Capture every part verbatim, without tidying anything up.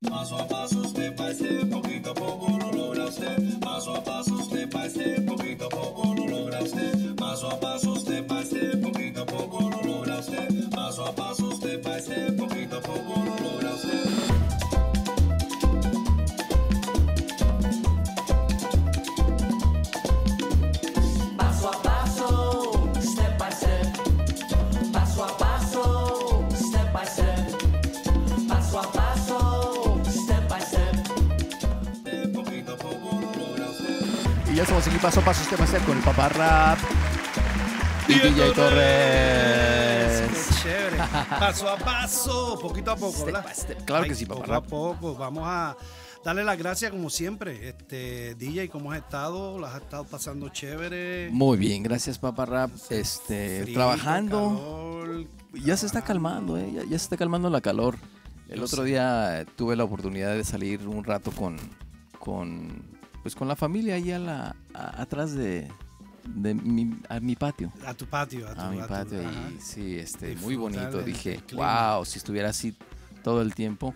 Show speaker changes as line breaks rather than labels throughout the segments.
Paso a paso, step by step, poquito a poco lo logra usted. Paso a paso, step by step, poquito a poco lo logra usted. Paso a paso, step by step, poquito a poco lo logra usted. Paso a paso, step by step, poquito a poco lo logra usted.
Paso a paso, step by step. Paso a paso, step by step. Paso a paso, step by step.
Poquito a poco lo logra usted.
Y ya estamos aquí paso a paso, step a step con el Papá Rap y D J Torres.
Qué chévere. Paso a paso, poquito a poco,
Step
¿verdad?
by step. Claro que sí, Papá
Poco
Rap.
a poco. Vamos a darle las gracias como siempre. Este, D J, ¿cómo has estado? ¿Las has estado pasando chévere?
Muy bien, gracias Papá Rap. Este,
Frío,
trabajando.
calor.
Ya se está calmando, ¿eh? ya, ya se está calmando la calor. El
Yo
otro
sé.
día eh, tuve la oportunidad de salir un rato con, con, pues con la familia ahí a la, a- atrás de, de mi, a mi patio.
A tu patio. A, tu,
A mi
tu-
patio
ajá.
y sí, este, muy
Disfrutar
bonito.
del-
Dije,
del clima.
wow, si estuviera así todo el tiempo,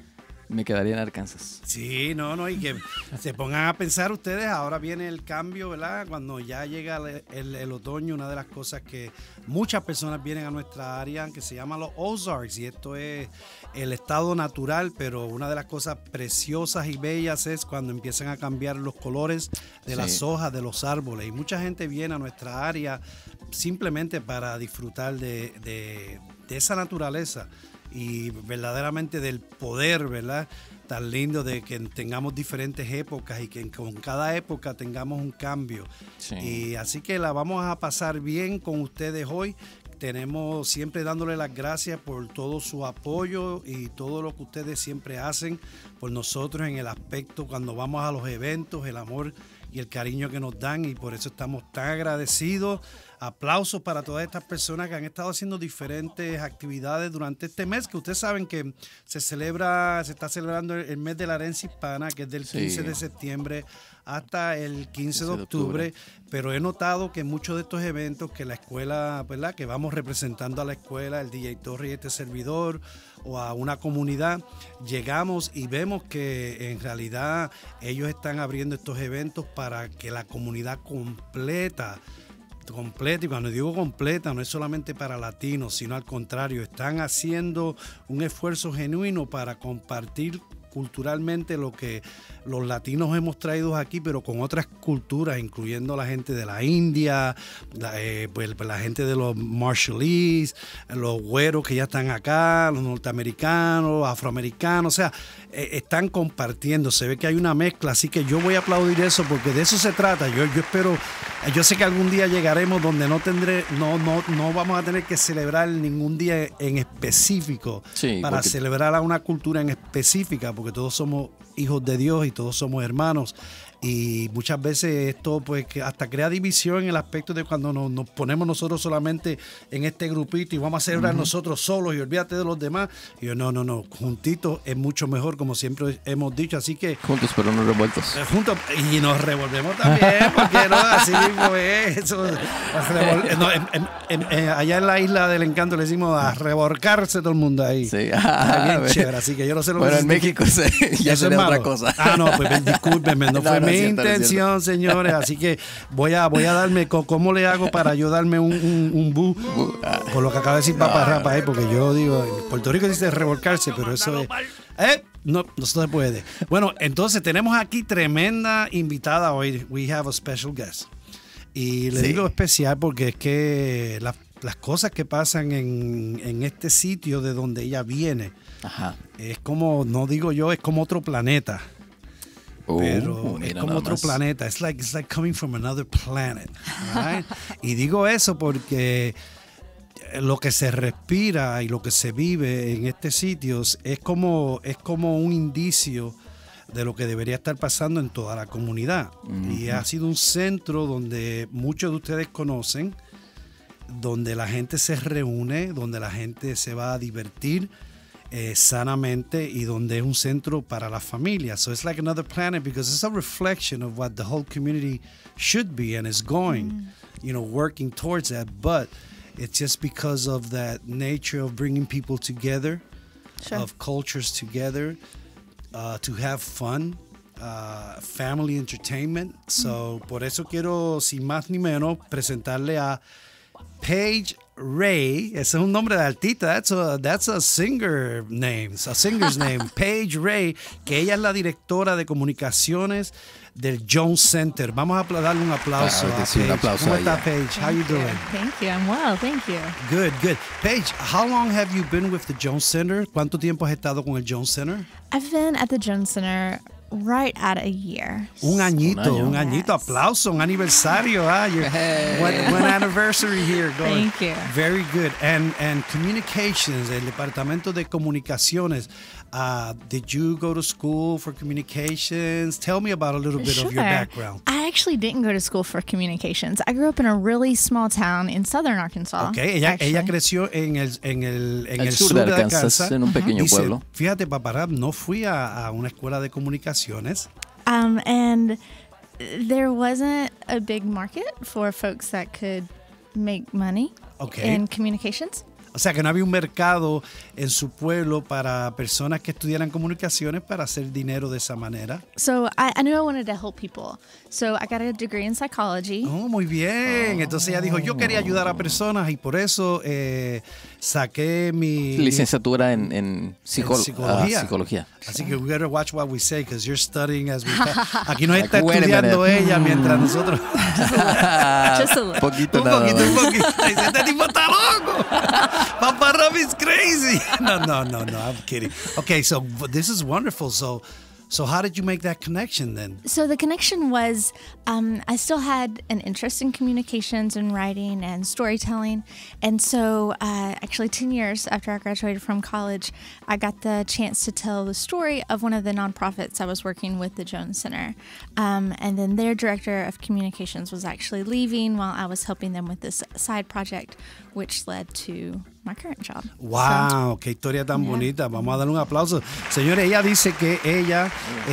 me quedaría en Arkansas.
Sí, no, no, y que se pongan a pensar ustedes, ahora viene el cambio, ¿verdad? Cuando ya llega el, el- el otoño, una de las cosas que muchas personas vienen a nuestra área, que se llama los Ozarks, y esto es el estado natural, pero una de las cosas preciosas y bellas es cuando empiezan a cambiar los colores de
Sí.
las hojas de los árboles, y mucha gente viene a nuestra área simplemente para disfrutar de, de- de esa naturaleza y verdaderamente del poder, ¿verdad? Tan lindo de que tengamos diferentes épocas y que con cada época tengamos un cambio.
Sí.
Y así que la vamos a pasar bien con ustedes hoy. Tenemos siempre dándole las gracias por todo su apoyo y todo lo que ustedes siempre hacen por nosotros en el aspecto cuando vamos a los eventos, el amor y el cariño que nos dan, y por eso estamos tan agradecidos. Aplausos para todas estas personas que han estado haciendo diferentes actividades durante este mes, que ustedes saben que se celebra, se está celebrando el mes de la herencia hispana, que es del
Sí.
quince de septiembre hasta el quince de
de
octubre,
octubre.
pero he notado que muchos de estos eventos que la escuela, ¿verdad? Que vamos representando a la escuela, el D J Torres y este servidor, o a una comunidad, llegamos y vemos que en realidad ellos están abriendo estos eventos para que la comunidad completa completa, y cuando digo completa no es solamente para latinos, sino al contrario, están haciendo un esfuerzo genuino para compartir culturalmente lo que los latinos hemos traído aquí, pero con otras culturas, incluyendo la gente de la India, la, eh, pues, la gente de los Marshallese, los güeros que ya están acá, los norteamericanos, afroamericanos, o sea, eh, están compartiendo, se ve que hay una mezcla, así que yo voy a aplaudir eso porque de eso se trata. Yo, yo espero, yo sé que algún día llegaremos donde no tendré, no, no, no vamos a tener que celebrar ningún día en específico
Sí,
para
porque-
celebrar a una cultura en específica, porque todos somos hijos de Dios y todos somos hermanos. Y muchas veces esto pues que hasta crea división en el aspecto de cuando nos, nos ponemos nosotros solamente en este grupito y vamos a celebrar nosotros solos y olvídate de los demás. Y yo, no, no, no, juntitos es mucho mejor, como siempre hemos dicho. Así que
Juntos pero no revueltos.
eh, juntos, y nos revolvemos también, porque no, así mismo es. Eso, a revol- no, en- en- en- en- allá en la isla del encanto le decimos a revolcarse todo el mundo ahí.
Sí.
Ah, bien
Ah,
chévere, así que yo no sé lo
Bueno,
que
en
significa.
México sí, ya
Eso es
sería otra
malo.
cosa.
Ah, no, pues ven, discúlpenme, no,
No,
fue
no
mi
es cierto, no es
intención, señores. Así que voy a, voy a darme, co- ¿cómo le hago para yo darme un, un, un bu? Por lo que acaba de decir Papá Rapa ahí, porque yo digo, en Puerto Rico dice revolcarse, pero eso es. Eh, no, no se puede. Bueno, entonces tenemos aquí tremenda invitada hoy. We have a special guest. Y le
Sí.
digo especial porque es que la- las cosas que pasan en, en este sitio de donde ella viene,
Ajá.
es como, no digo yo, es como otro planeta.
Uh,
Pero es
mira
como
nada
otro
más.
planeta. It's like, it's like coming from another planet. Right? Y digo eso porque lo que se respira y lo que se vive en este sitio es como, es como un indicio de lo que debería estar pasando en toda la comunidad. Y ha sido un centro donde muchos de ustedes conocen, donde la gente se reúne, donde la gente se va a divertir eh, sanamente y donde es un centro para la familia. So it's like another planet because it's a reflection of what the whole community should be and is going, you know, working towards that. But it's just because of that nature of bringing people together,
Sure.
of cultures together. uh, to have fun, uh, family entertainment. So, mm. por eso quiero, sin más ni menos, presentarle a Paige Ray. Ese es un nombre de artista. That's a, that's a singer name, a singer's name. Paige Ray, que ella es la directora de comunicaciones del Jones Center. Vamos a darle un aplauso
claro,
a
sí,
Paige.
un aplauso
¿Cómo
a
está,
ella.
Paige? How you doing?
Thank you. I'm well. Thank you.
Good, good. Paige, how long have you been with the Jones Center? ¿Cuánto tiempo has estado con el Jones Center?
I've been at the Jones Center right at a year.
Un añito,
Un
un,
año.
añito.
Yes.
Aplauso, un aniversario. Ah, your, one, one anniversary here. Going.
Thank you.
Very good. And and communications, el departamento de comunicaciones. Uh, did you go to school for communications? Tell me about a little bit
Sure.
of your background.
I actually didn't go to school for communications. I grew up in a really small town in southern Arkansas.
Okay, ella,
actually.
ella creció en el, en el, en
El
el
sur
sur
de
de
Arkansas,
Arkansas.
en un pequeño
Dice,
pueblo.
fíjate, papá, no fui a, a una escuela de comunicaciones.
Um, and there wasn't a big market for folks that could make money
Okay.
in communications.
O sea, que no había un mercado en su pueblo para personas que estudiaran comunicaciones para hacer dinero de esa manera.
So I, I knew I wanted to help people. So I got a degree in psychology.
Oh, muy bien. Entonces ella dijo, yo quería ayudar a personas y por eso eh, saqué mi...
Licenciatura en, en, psicol-
en psicología.
ah, psicología.
Así que we gotta watch what we say because you're studying as we talk. Aquí nos está
Like, wait a
estudiando
minute.
ella mientras nosotros...
Just a little.
Poquito
un
nada
poquito, un
más.
poquito. Dice, este tipo está loco. Papa Robbie's crazy. No, no, no, no. I'm kidding. Okay, so this is wonderful. So, so how did you make that connection then?
So the connection was um, I still had an interest in communications and writing and storytelling. And so uh, actually ten years after I graduated from college, I got the chance to tell the story of one of the nonprofits I was working with, the Jones Center. Um, and then their director of communications was actually leaving while I was helping them with this side project, which led to my current job.
Wow, qué historia tan
Yeah.
bonita. Vamos a darle un aplauso. Señores, ella dice que ella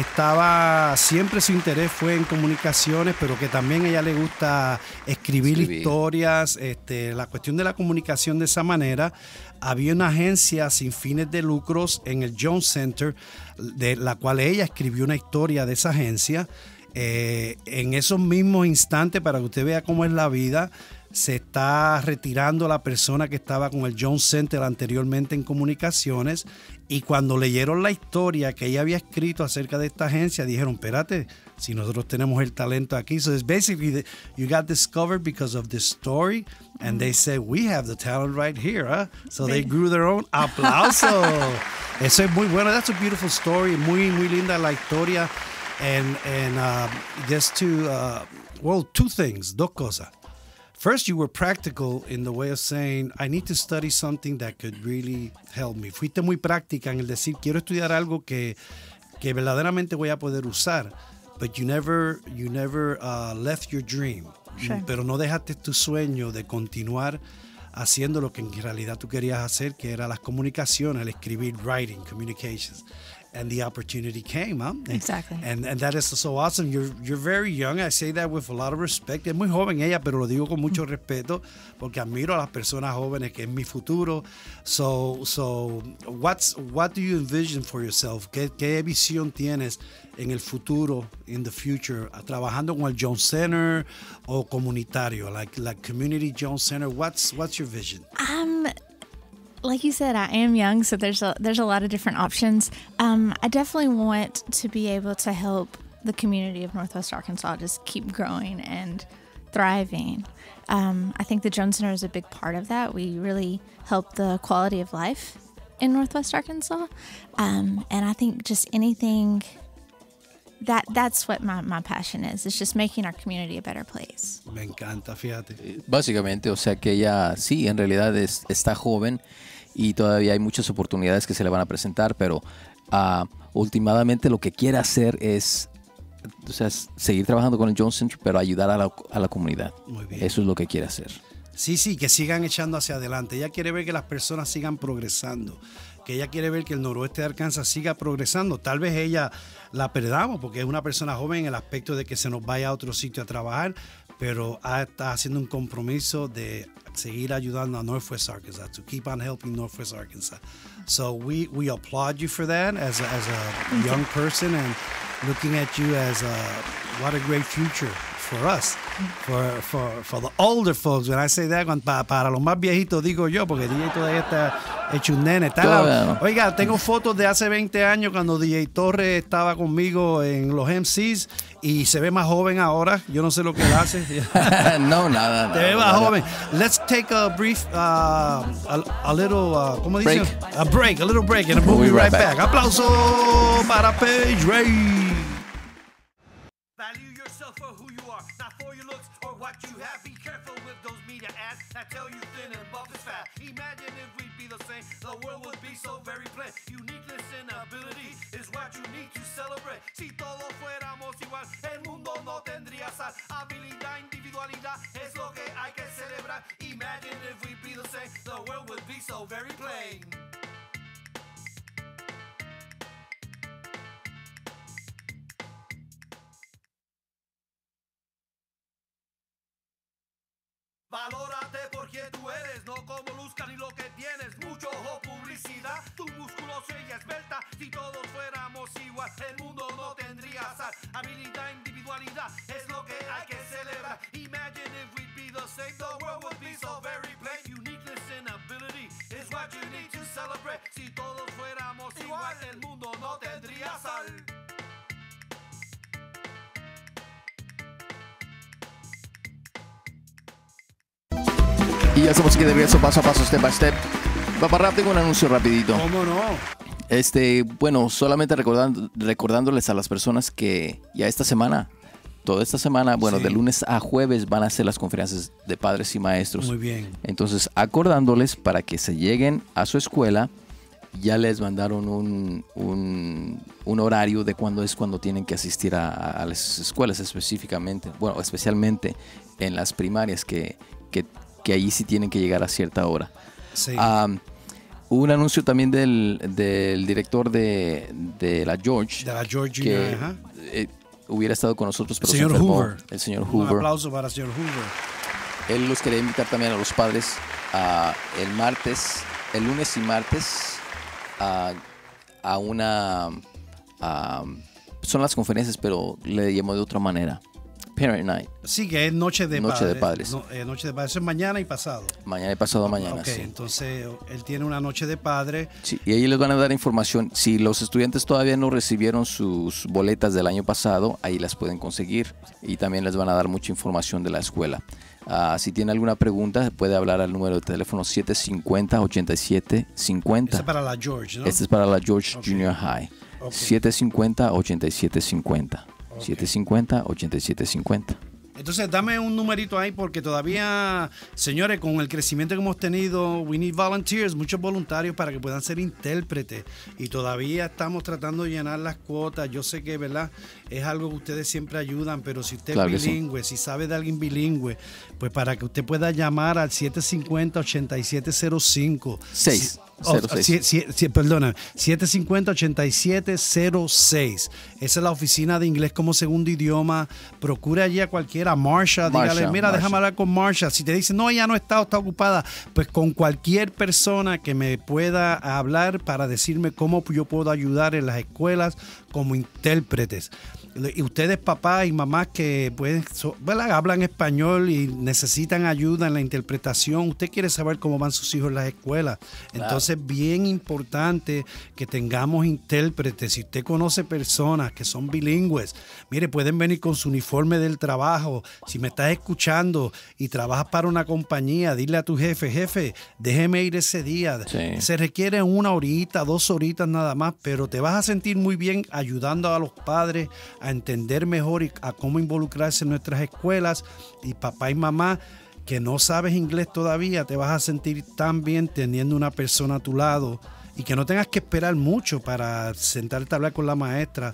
estaba, siempre su interés fue en comunicaciones, pero que también a ella le gusta escribir,
Escribir.
historias. Este, la cuestión de la comunicación de esa manera. Había una agencia sin fines de lucros en el Jones Center, de la cual ella escribió una historia de esa agencia. Eh, en esos mismos instantes, para que usted vea cómo es la vida, se está retirando la persona que estaba con el Jones Center anteriormente en comunicaciones, y cuando leyeron la historia que ella había escrito acerca de esta agencia, dijeron, espérate, si nosotros tenemos el talento aquí. So it's basically the, you got discovered because of this story, and they said, we have the talent right here, huh? So they grew their own. ¡Aplauso! Eso es muy bueno. That's a beautiful story. Muy, muy linda la historia. And, and uh, just to, uh, well, two things, dos cosas. First, you were practical in the way of saying, I need to study something that could really help me. Fuiste muy práctica en el decir, quiero estudiar algo que, que verdaderamente voy a poder usar. But you never, you never uh, left your dream.
Sure.
Pero no dejaste tu sueño de continuar haciendo lo que en realidad tú querías hacer, que era las comunicaciones, el escribir, writing, communications. And the opportunity came, huh?
Exactly.
And, and that is so awesome. You're, you're very young. I say that with a lot of respect. Es muy joven ella, pero lo digo con mucho respeto porque admiro a las personas jóvenes, que es mi futuro. So, so what's, what do you envision for yourself? ¿Qué, qué visión tienes en el futuro, in the future, trabajando con el Jones Center o comunitario, like, like Community Jones Center? What's, what's your vision?
Um, like you said, I am young, so there's a there's a lot of different options. Um, I definitely want to be able to help the community of Northwest Arkansas just keep growing and thriving. Um, I think the Jones Center is a big part of that. We really help the quality of life in Northwest Arkansas, um, and I think just anything that that's what my, my passion is. It's just making our community a better place.
Me encanta, fíjate.
Básicamente, o sea que ella sí, en realidad es, está joven y todavía hay muchas oportunidades que se le van a presentar, pero uh, últimamente lo que quiere hacer es, o sea, es seguir trabajando con el Jones Center, pero ayudar a la, a la comunidad.
Muy bien.
Eso es lo que quiere hacer.
Sí, sí, que sigan echando hacia adelante. Ella quiere ver que las personas sigan progresando, que ella quiere ver que el noroeste de Arkansas siga progresando. Tal vez ella la perdamos porque es una persona joven en el aspecto de que se nos vaya a otro sitio a trabajar, pero está haciendo un compromiso de seguir ayudando a Northwest Arkansas, to keep on helping Northwest Arkansas. So we, we applaud you for that as a, as a young person, and looking at you as a, what a great future for us, for, for, for the older folks. When I say that, para, para los más viejitos digo yo, porque D J todavía está hecho un nene. Está la, oiga, tengo fotos de hace veinte años cuando D J Torres estaba conmigo en los M Cs y se ve más joven ahora. Yo no sé lo que él hace.
No, nada.
Te ve más joven. Let's take a brief, uh, a, a little, uh, ¿cómo dicen?
Break.
A break, a little break, and we'll be right back. back. Aplauso para Paige Ray. Value yourself for who you are, not for your looks or what you have. Be careful with those media ads that tell you thin and buff is fat. Imagine if we'd be the same, the world would be so very plain. Uniqueness and ability is what you need to celebrate. Si todos fuéramos igual, el mundo no tendría sal. Habilidad, individualidad es lo que hay que celebrar. Imagine if we'd be the same, the world would be so very plain. Valórate por quien tú eres, no como luzca ni lo que tienes. Mucho ojo, publicidad, tu musculoso y esbelta. Si todos fuéramos igual, el mundo no tendría sal. Habilidad, individualidad, es lo que hay que celebrar. Imagine if we'd be the same, the world would be so very plain. Uniqueness and ability is what you need to celebrate. Si todos fuéramos igual, el mundo no tendría sal.
Y ya estamos aquí de regreso, paso a paso, step by step. Papá Rap, tengo un anuncio rapidito.
¿Cómo no?
Este, bueno, solamente recordando, recordándoles a las personas que ya esta semana, toda esta semana, bueno, sí, de lunes a jueves van a ser las conferencias de padres y maestros.
Muy bien.
Entonces, acordándoles para que se lleguen a su escuela, ya les mandaron un, un, un horario de cuándo es cuando tienen que asistir a, a las escuelas específicamente, bueno, especialmente en las primarias que, que que ahí sí tienen que llegar a cierta hora.
Sí.
Um, hubo un anuncio también del, del director de, de la George.
De la George
que
Junior, ajá.
Eh, hubiera estado con nosotros, pero
señor
se enfermó.
Hoover.
El señor
Un
Hoover.
aplauso para el señor Hoover.
Él los quería invitar también a los padres a el martes, el lunes y martes a, a una... A, son las conferencias, pero le llamó de otra manera. Parent Night.
Sí, que es Noche de
Noche
Padres.
de Padres.
No, eh, noche de Padres. Eso es mañana y pasado.
Mañana y pasado mañana,
Ok,
sí.
entonces él tiene una Noche de Padres.
Sí, y ahí les van a dar información. Si los estudiantes todavía no recibieron sus boletas del año pasado, ahí las pueden conseguir. Y también les van a dar mucha información de la escuela. Uh, si tiene alguna pregunta, puede hablar al número de teléfono siete cinco cero, ocho siete cinco cero.
Este es para la George, ¿no?
Este es para la George
Okay.
Junior High.
Okay.
siete cinco cero, ocho siete cinco cero.
Okay.
siete cinco cero, ocho siete cinco cero.
Entonces, dame un numerito ahí porque todavía, señores, con el crecimiento que hemos tenido, we need volunteers, muchos voluntarios para que puedan ser intérpretes. Y todavía estamos tratando de llenar las cuotas. Yo sé que, ¿verdad? Es algo que ustedes siempre ayudan, pero si usted
Claro
es
que
bilingüe, si sabe de alguien bilingüe, pues para que usted pueda llamar al siete cinco cero, ocho siete cero cinco.
seis.
Oh,
cero seis.
si, si, si, perdona, siete cinco cero, ocho siete cero seis. Esa es la oficina de inglés como segundo idioma. Procure allí a cualquiera, Marsha,
Marsha,
dígale, mira,
Marsha.
déjame hablar con Marsha. Si te dice, no, ella no está o está ocupada, pues con cualquier persona que me pueda hablar para decirme cómo yo puedo ayudar en las escuelas como intérpretes. Y ustedes, papás y mamás que pueden, ¿verdad? Hablan español y necesitan ayuda en la interpretación, usted quiere saber cómo van sus hijos en las escuelas.
Claro.
Entonces, bien importante que tengamos intérpretes. Si usted conoce personas que son bilingües, mire, pueden venir con su uniforme del trabajo. Si me estás escuchando y trabajas para una compañía, dile a tu jefe, jefe, déjeme ir ese día.
Sí.
Se requiere una horita, dos horitas nada más, pero te vas a sentir muy bien ayudando a los padres a entender mejor y a cómo involucrarse en nuestras escuelas. Y papá y mamá que no sabes inglés todavía, te vas a sentir tan bien teniendo una persona a tu lado y que no tengas que esperar mucho para sentarte a hablar con la maestra.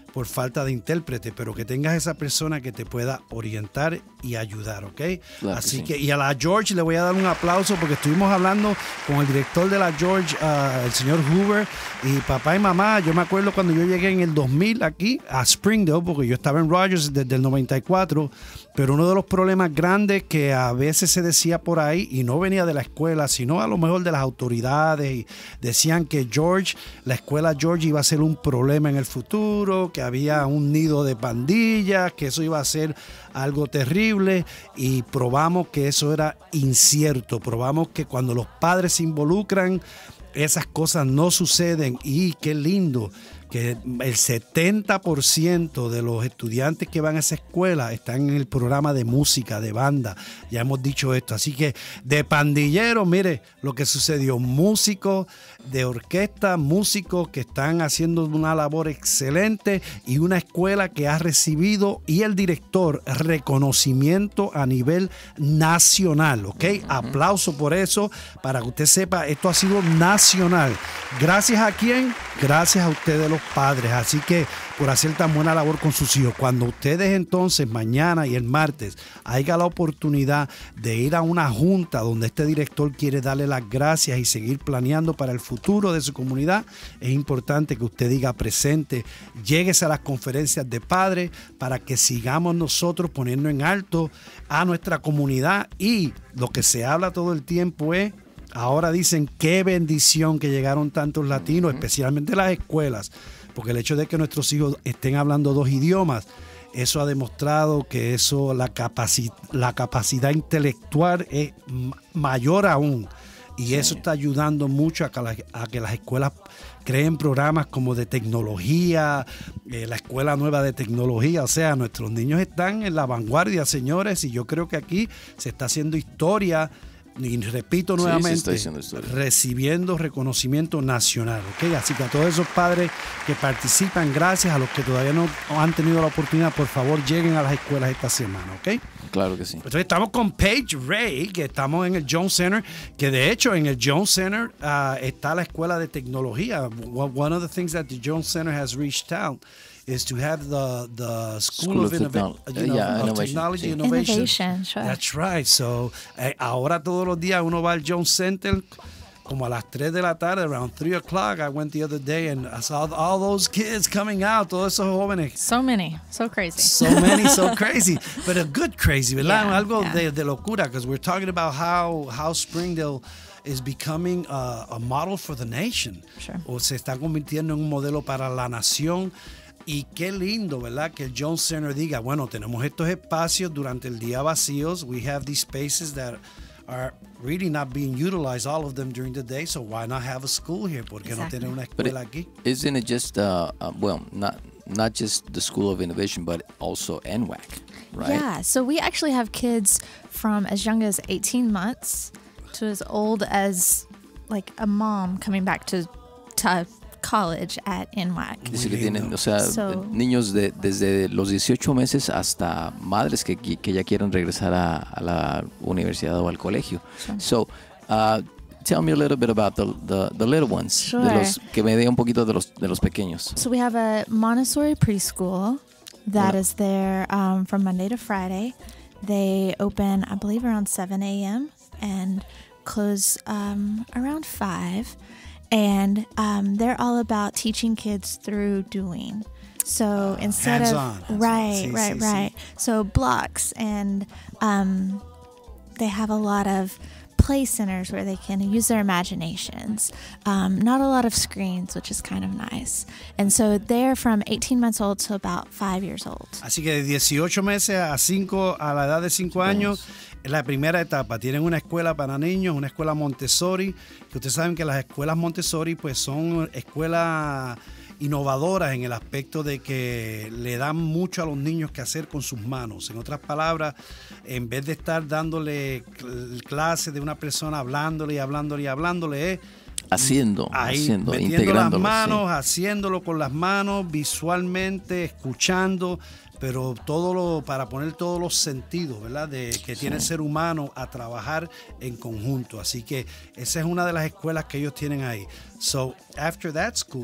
por falta de intérprete, pero que tengas esa persona que te pueda orientar y ayudar, ¿ok?
Claro
Así
que sí.
que, y a la George le voy a dar un aplauso porque estuvimos hablando con el director de la George, uh, el señor Hoover, y papá y mamá. Yo me acuerdo cuando yo llegué en el dos mil aquí a Springdale, porque yo estaba en Rogers desde el noventa y cuatro, pero uno de los problemas grandes que a veces se decía por ahí, y no venía de la escuela, sino a lo mejor de las autoridades, y decían que George, la escuela George iba a ser un problema en el futuro, que había un nido de pandillas, que eso iba a ser algo terrible, y probamos que eso era incierto. Probamos que cuando los padres se involucran, esas cosas no suceden. Y qué lindo que el setenta por ciento de los estudiantes que van a esa escuela están en el programa de música, de banda. Ya hemos dicho esto. Así que de pandilleros, mire lo que sucedió. Músicos de orquesta, músicos que están haciendo una labor excelente, y una escuela que ha recibido, y el director, reconocimiento a nivel nacional, ¿ok? Uh-huh. Aplauso por eso, para que usted sepa, esto ha sido nacional. ¿Gracias a quién? Gracias a ustedes los padres. Así que por hacer tan buena labor con sus hijos. Cuando ustedes entonces mañana y el martes haya la oportunidad de ir a una junta donde este director quiere darle las gracias y seguir planeando para el futuro de su comunidad, es importante que usted diga presente, lléguese a las conferencias de padres para que sigamos nosotros poniendo en alto a nuestra comunidad. Y lo que se habla todo el tiempo es, ahora dicen, qué bendición que llegaron tantos latinos, especialmente las escuelas, porque el hecho de que nuestros hijos estén hablando dos idiomas, eso ha demostrado que eso, la, capaci- la capacidad intelectual es m- mayor aún. Y sí, eso está ayudando mucho a que, la, a que las escuelas creen programas como de tecnología, eh, la escuela nueva de tecnología. O sea, nuestros niños están en la vanguardia, señores, y yo creo que aquí se está haciendo historia. Y repito nuevamente, sí, recibiendo reconocimiento nacional, ¿ok? Así que a todos esos padres que participan, gracias. A los que todavía no han tenido la oportunidad, por favor, lleguen a las escuelas esta semana, ¿ok?
Claro que sí.
Entonces estamos con Paige Ray, que estamos en el Jones Center, que de hecho en el Jones Center uh, está la escuela de tecnología. One of the things that the Jones Center has reached out is to have the the School, School of, of, Innova- you know,
yeah,
of
innovation.
Technology
Sí.
Innovation.
Innovation, sure.
That's right. So, eh, ahora todos los días uno va al Jones Center como a las tres de la tarde, around three o'clock. I went the other day and I saw all those kids coming out, todos esos jóvenes.
So many, so crazy.
So many, so crazy. But a good crazy, ¿verdad?
Yeah,
Algo
yeah.
de, de locura, because we're talking about how, how Springdale is becoming a, a model for the nation.
Sure.
O se está convirtiendo en un modelo para la nación. Y qué lindo, ¿verdad? Que el Jones Center diga, bueno, tenemos estos espacios durante el día vacíos. We have these spaces that are really not being utilized, all of them during the day. So why not have a school here? ¿Por qué no
Exactly.
tener una
But
escuela
it,
aquí?
isn't it just, uh, uh, well, not not just the School of Innovation, but also N W A C, right?
Yeah, so we actually have kids from as young as eighteen months to as old as like a mom coming back to to college at N W A C.
Dice que tienen, o sea,
So-
niños de, desde los dieciocho meses hasta madres que, que ya quieren regresar a, a la universidad o al colegio.
Sure.
So, uh, tell me a little bit about the, the, the little ones,
Sure.
de los, que me dé un poquito de los, de los pequeños.
So we have a Montessori preschool that
Hola.
is there um, from Monday to Friday. They open, I believe, around seven a.m. and close um, around five. And um, they're all about teaching kids through doing. So instead
hands-on,
of
hands-on.
right,
Sí,
right,
sí, sí.
right. So blocks, and um, they have a lot of play centers where they can use their imaginations. Um, not a lot of screens, which is kind of nice. And so they're from eighteen months old to about five years old.
Así que de dieciocho meses a cinco, a la edad de cinco años, es la primera etapa. Tienen una escuela para niños, una escuela Montessori, que ustedes saben que las escuelas Montessori pues son escuelas innovadoras en el aspecto de que le dan mucho a los niños que hacer con sus manos. En otras palabras, en vez de estar dándole cl- clases de una persona, hablándole y hablándole y hablándole, es
Haciendo,
ahí
haciendo,
metiendo las
integrándolo. sí.
manos, haciéndolo con las manos, visualmente, escuchando, pero todo lo, para poner todos los sentidos, ¿verdad? De que tiene el ser humano a trabajar en conjunto. Así que esa es una de las escuelas que ellos tienen ahí. So, after that school,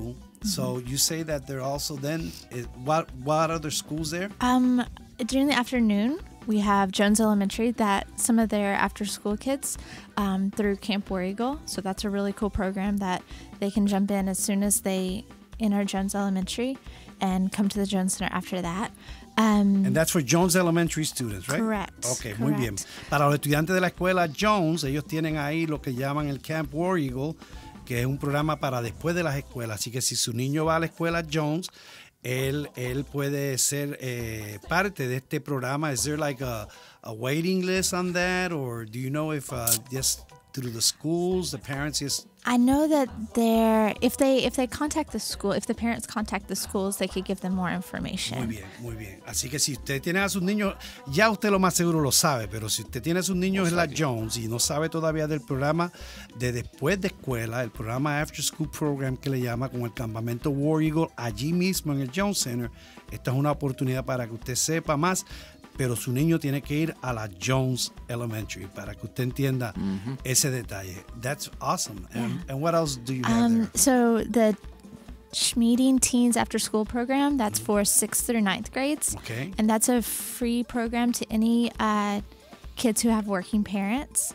So you say that they're also then, eh, what, what other schools there?
Um, during the afternoon, we have Jones Elementary that some of their after-school kids um, through Camp War Eagle. So that's a really cool program that they can jump in as soon as they enter Jones Elementary and come to the Jones Center after that. Um,
And that's for Jones Elementary students, right?
Correct.
Ok, muy bien.
correct.
Para los estudiantes de la escuela Jones, ellos tienen ahí lo que llaman el Camp War Eagle, que es un programa para después de las escuelas. Así que si su niño va a la escuela Jones, él, él puede ser eh, parte de este programa. Is there like a, a waiting list on that? Or do you know if uh, just through the schools, the parents just...
I know that they're if they if they contact the school, if the parents contact the schools, they could give them more information.
Muy bien, muy bien. Así que si usted tiene a sus niños, ya usted lo más seguro lo sabe, pero si usted tiene a sus niños en la Jones y no sabe todavía del programa de después de escuela, el programa After School Program que le llama con el campamento War Eagle allí mismo en el Jones Center, esta es una oportunidad para que usted sepa más, pero su niño tiene que ir a la Jones Elementary para que usted entienda mm-hmm. ese detalle. That's awesome.
Yeah.
And, and what else do you have
Um,
there?
so the Schmeeding Teens After School program, that's for sixth through ninth grades.
Okay.
And that's a free program to any uh, kids who have working parents.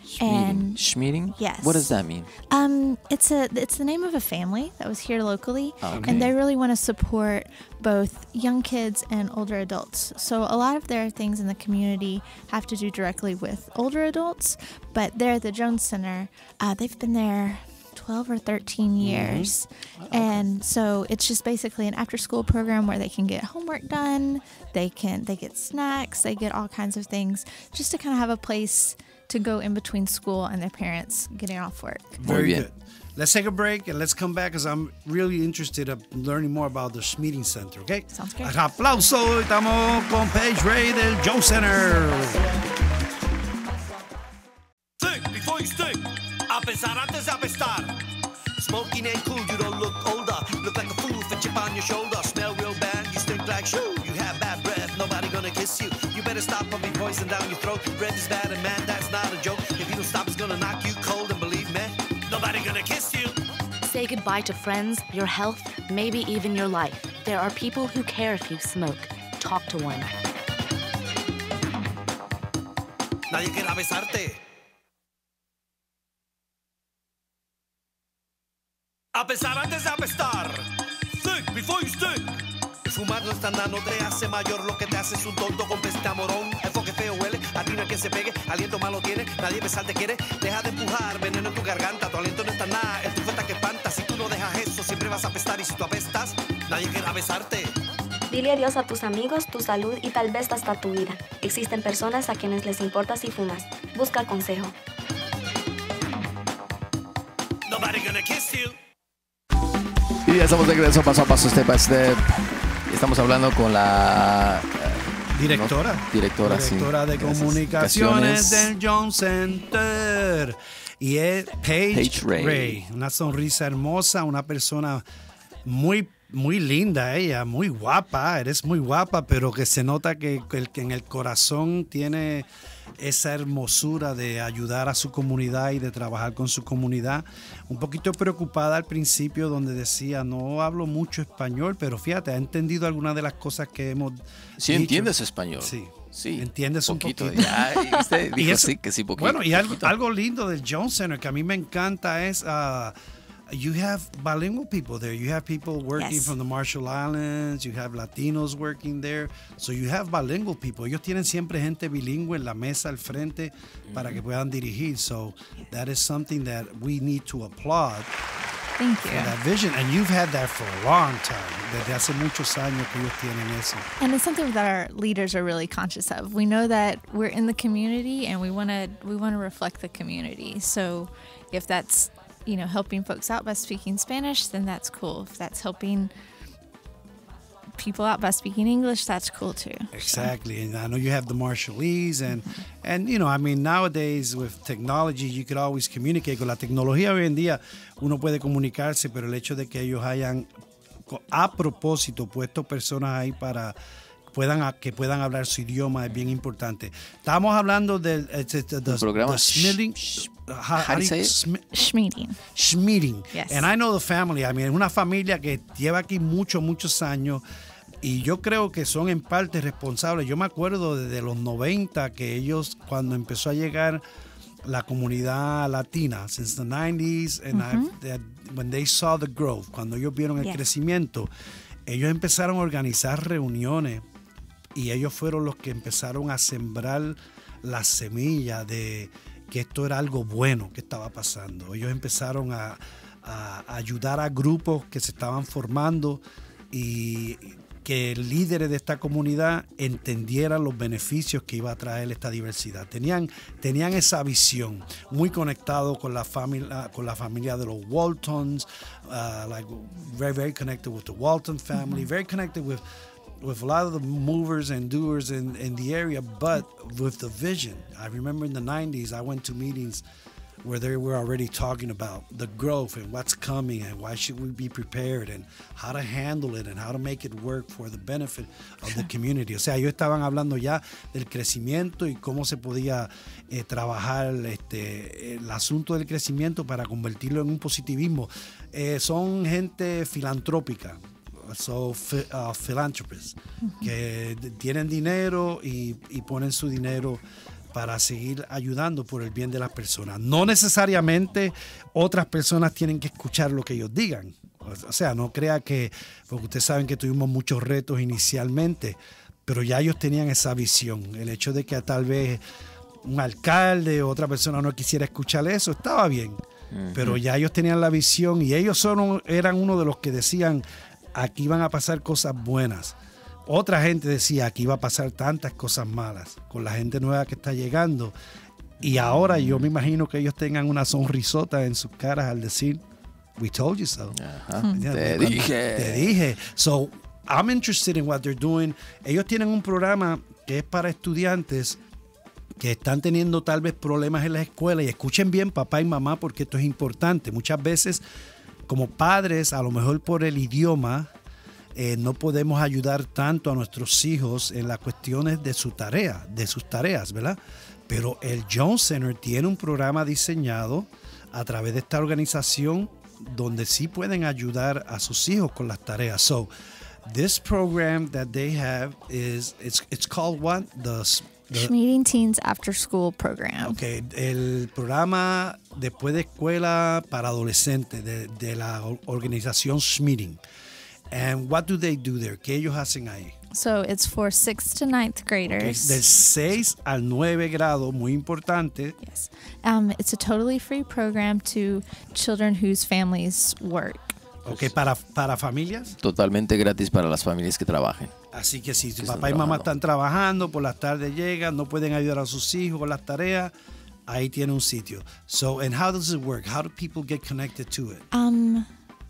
And
Schmeeding?
yes.
What does that mean?
Um, it's a it's the name of a family that was here locally,
Okay.
and they really want to support both young kids and older adults. So a lot of their things in the community have to do directly with older adults, but there at the Jones Center, uh, they've been there twelve or thirteen years.
Mm-hmm.
And so it's just basically an after school program where they can get homework done, they can they get snacks, they get all kinds of things just to kind of have a place to go in between school and their parents getting off work.
Very
Muy bien.
good. Let's take a break and let's come back because I'm really interested in learning more about the Schmeeding Center, okay?
Sounds great.
Aplauso, estamos con Paige Ray del Jones Center.
Think before you stink. A pensar antes de apestar. Smoking ain't cool, you don't look older. Look like a fool with a chip on your shoulder. Smell real bad, you stink like shoo. You have bad breath, nobody gonna kiss you. You better stop pumping poison down your throat. Breath is bad and man, that's not a joke. If you don't stop, it's gonna knock you cold. And believe me, nobody gonna kiss you.
Say goodbye to friends, your health, maybe even your life. There are people who care if you smoke. Talk to one.
Nadie quiere besarte. A pesar antes de apestar. Think before you stink. Fumar no es tan nada, no te hace mayor. Lo que te hace es un tonto con peste amorón. Enfoque feo huele, a ti no hay quien se pegue. Aliento malo tiene, nadie besarte quiere. Deja de empujar, veneno en tu garganta. Tu aliento no está nada, es tu falta que espanta. Si tú no dejas eso, siempre vas a apestar. Y si tú apestas, nadie quiere besarte.
Dile adiós a tus amigos, tu salud y tal vez hasta tu vida. Existen personas a quienes les importa si fumas. Busca consejo.
Nobody gonna kiss you.
Y ya estamos de regreso paso a paso, step by step. Estamos hablando con la eh,
Directora.
no, directora, sí.
Directora de
Gracias.
comunicaciones
Comunicaciones.
del Jones Center. Y es Paige,
Paige Ray.
Ray. Una sonrisa hermosa, una persona muy, muy linda ella, muy guapa. Eres muy guapa, pero que se nota que, que, que en el corazón tiene esa hermosura de ayudar a su comunidad y de trabajar con su comunidad. Un poquito preocupada al principio donde decía, no hablo mucho español, pero fíjate, ha entendido algunas de las cosas que hemos
Sí,
dicho.
entiendes español.
Sí.
Sí.
Entiendes un poquito.
Ya, ¿viste?
Y
Dijo
eso-
sí, que sí, poquito.
Bueno, y algo,
poquito.
algo lindo del Jones Center que a mí me encanta es uh, you have bilingual people there. You have people working
Yes.
from the Marshall Islands. You have Latinos working there. So you have bilingual people. Ellos tienen siempre gente bilingüe en la mesa al frente para que puedan dirigir. So that is something that we need to applaud
Thank
for
you.
that vision. And you've had that for a long time. Desde hace muchos años que ellos tienen eso.
And it's something that our leaders are really conscious of. We know that we're in the community and we want to we want to reflect the community. So if that's, you know, helping folks out by speaking Spanish, then that's cool. If that's helping people out by speaking English, that's cool too.
Exactly, and I know you have the Marshallese, and and you know, I mean, nowadays with technology, you could always communicate. Con la tecnología hoy en día, uno puede comunicarse, pero el hecho de que ellos hayan co- a propósito puesto personas ahí para puedan, que puedan hablar su idioma es bien importante. Estamos hablando del uh, the, the, the,
programa
the Schmeeting.
How, how do you say it?
Schmeeting.
Schmeeting.
Yes.
And I know the family. I mean, es una familia que lleva aquí muchos, muchos años. Y yo creo que son en parte responsables. Yo me acuerdo desde los noventa que ellos, cuando empezó a llegar la comunidad latina, since the nineties, and
Mm-hmm.
I, that, when they saw the growth, cuando ellos vieron el
Yes.
crecimiento, ellos empezaron a organizar reuniones y ellos fueron los que empezaron a sembrar la semilla de que esto era algo bueno que estaba pasando. Ellos empezaron a, a, a ayudar a grupos que se estaban formando y que líderes de esta comunidad entendieran los beneficios que iba a traer esta diversidad. Tenían, tenían esa visión, muy conectado con la familia, con la familia de los Waltons, uh, like very, very connected with the Walton family, mm-hmm. very connected with with a lot of the movers and doers in, in the area, but with the vision. I remember in the nineties, I went to meetings where they were already talking about the growth and what's coming and why should we be prepared and how to handle it and how to make it work for the benefit of the community. O sea, ellos estaban hablando ya del crecimiento y cómo se podía eh, trabajar este, el asunto del crecimiento para convertirlo en un positivismo. Eh, son gente filantrópica. So, uh, philanthropists, uh-huh. que tienen dinero y, y ponen su dinero para seguir ayudando por el bien de las personas. No necesariamente otras personas tienen que escuchar lo que ellos digan. O sea, no crea que, porque ustedes saben que tuvimos muchos retos inicialmente, pero ya ellos tenían esa visión. El hecho de que tal vez un alcalde o otra persona no quisiera escuchar eso, estaba bien. Uh-huh. Pero ya ellos tenían la visión y ellos son, eran uno de los que decían, aquí iban a pasar cosas buenas. Otra gente decía, aquí iba a pasar tantas cosas malas con la gente nueva que está llegando. Y ahora yo me imagino que ellos tengan una sonrisota en sus caras al decir, we told you so.
Ajá. Te dije.
Te dije. So, I'm interested in what they're doing. Ellos tienen un programa que es para estudiantes que están teniendo tal vez problemas en la escuela. Y escuchen bien, papá y mamá, porque esto es importante. Muchas veces, como padres, a lo mejor por el idioma, eh, no podemos ayudar tanto a nuestros hijos en las cuestiones de su tarea, de sus tareas, ¿verdad? Pero el Jones Center tiene un programa diseñado a través de esta organización donde sí pueden ayudar a sus hijos con las tareas. So, this program that they have is, it's, it's called what? The
Schmeeting Teens After School Program.
Okay, el programa después de escuela para adolescentes de, de la organización Schmeeting. And what do they do there? ¿Qué ellos hacen ahí?
So it's for sixth to ninth graders.
Okay, del seis al nueve grado, muy importante.
Yes. Um, it's a totally free program to children whose families work.
Okay, para, para familias.
Totalmente gratis para las familias que trabajen.
Así que si su
que
papá y mamá están trabajando, por las tardes llegan, no pueden ayudar a sus hijos con las tareas, ahí tiene un sitio. So, and how does it work? How do people get connected to it?
Um,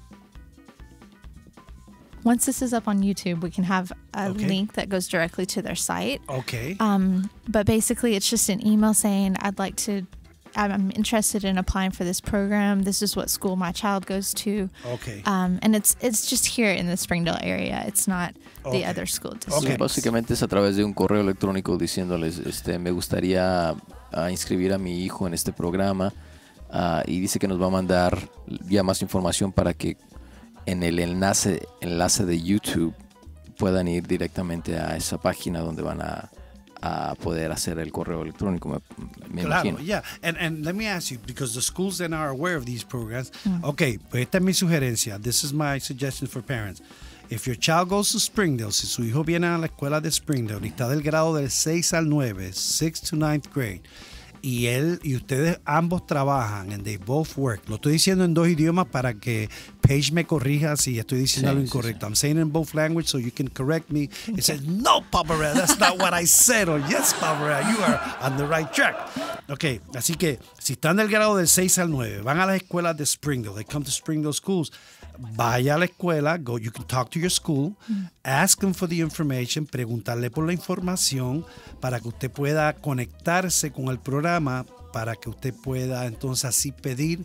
once this is up on YouTube, we can have a
Okay.
link that goes directly to their site.
Okay.
Um, but basically, it's just an email saying, I'd like to, I'm I'm interested in applying for this program. This is what school my child goes to.
Okay.
Um, and it's it's just here in the Springdale area. It's not
Okay.
the other school
Sí,
districts.
básicamente es a través de un correo electrónico diciéndoles, este, me gustaría uh, inscribir a mi hijo en este programa uh, y dice que nos va a mandar ya más información para que en el enlace, enlace de YouTube puedan ir directamente a esa página donde van a, a poder hacer el correo electrónico, me, me
Claro,
imagino.
yeah. And, and let me ask you, because the schools then are aware of these programs. Okay, pues esta es mi sugerencia. This is my suggestion for parents. If your child goes to Springdale, si su hijo viene a la escuela de Springdale y está del grado del seis al nueve, sixth to ninth grade, y él y ustedes ambos trabajan, and they both work. Lo estoy diciendo en dos idiomas para que Paige me corrija si estoy diciendo
Sí,
algo
sí,
incorrecto. I'm saying it in both languages so you can correct me. It says, no, Papa Red, that's not what I said. Or, yes, Papa Red, you are on the right track. Ok, así que si están del grado del seis al nueve, van a las escuelas de Springdale, they come to Springdale schools, vaya a la escuela, go, you can talk to your school, ask them for the information, preguntarle por la información para que usted pueda conectarse con el programa, para que usted pueda entonces así pedir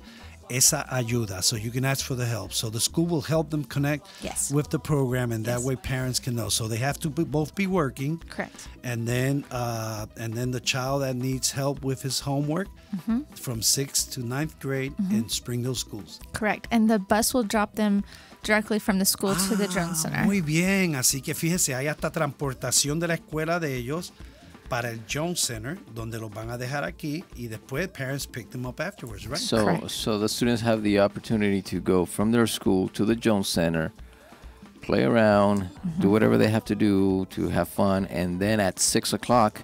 esa ayuda. So you can ask for the help. So the school will help them connect
Yes.
with the program, and that
Yes.
way parents can know. So they have to be, both be working.
Correct.
And then, uh, and then the child that needs help with his homework from sixth to ninth grade in Springdale schools.
Correct. And the bus will drop them directly from the school to the Jones Center.
Muy bien, así que fíjense, hay hasta transportación de la escuela de ellos para el Jones Center, donde los van a dejar aquí y después parents pick them up afterwards, right?
So,
Correct.
so the students have the opportunity to go from their school to the Jones Center, play around, do whatever they have to do to have fun, and then at six o'clock,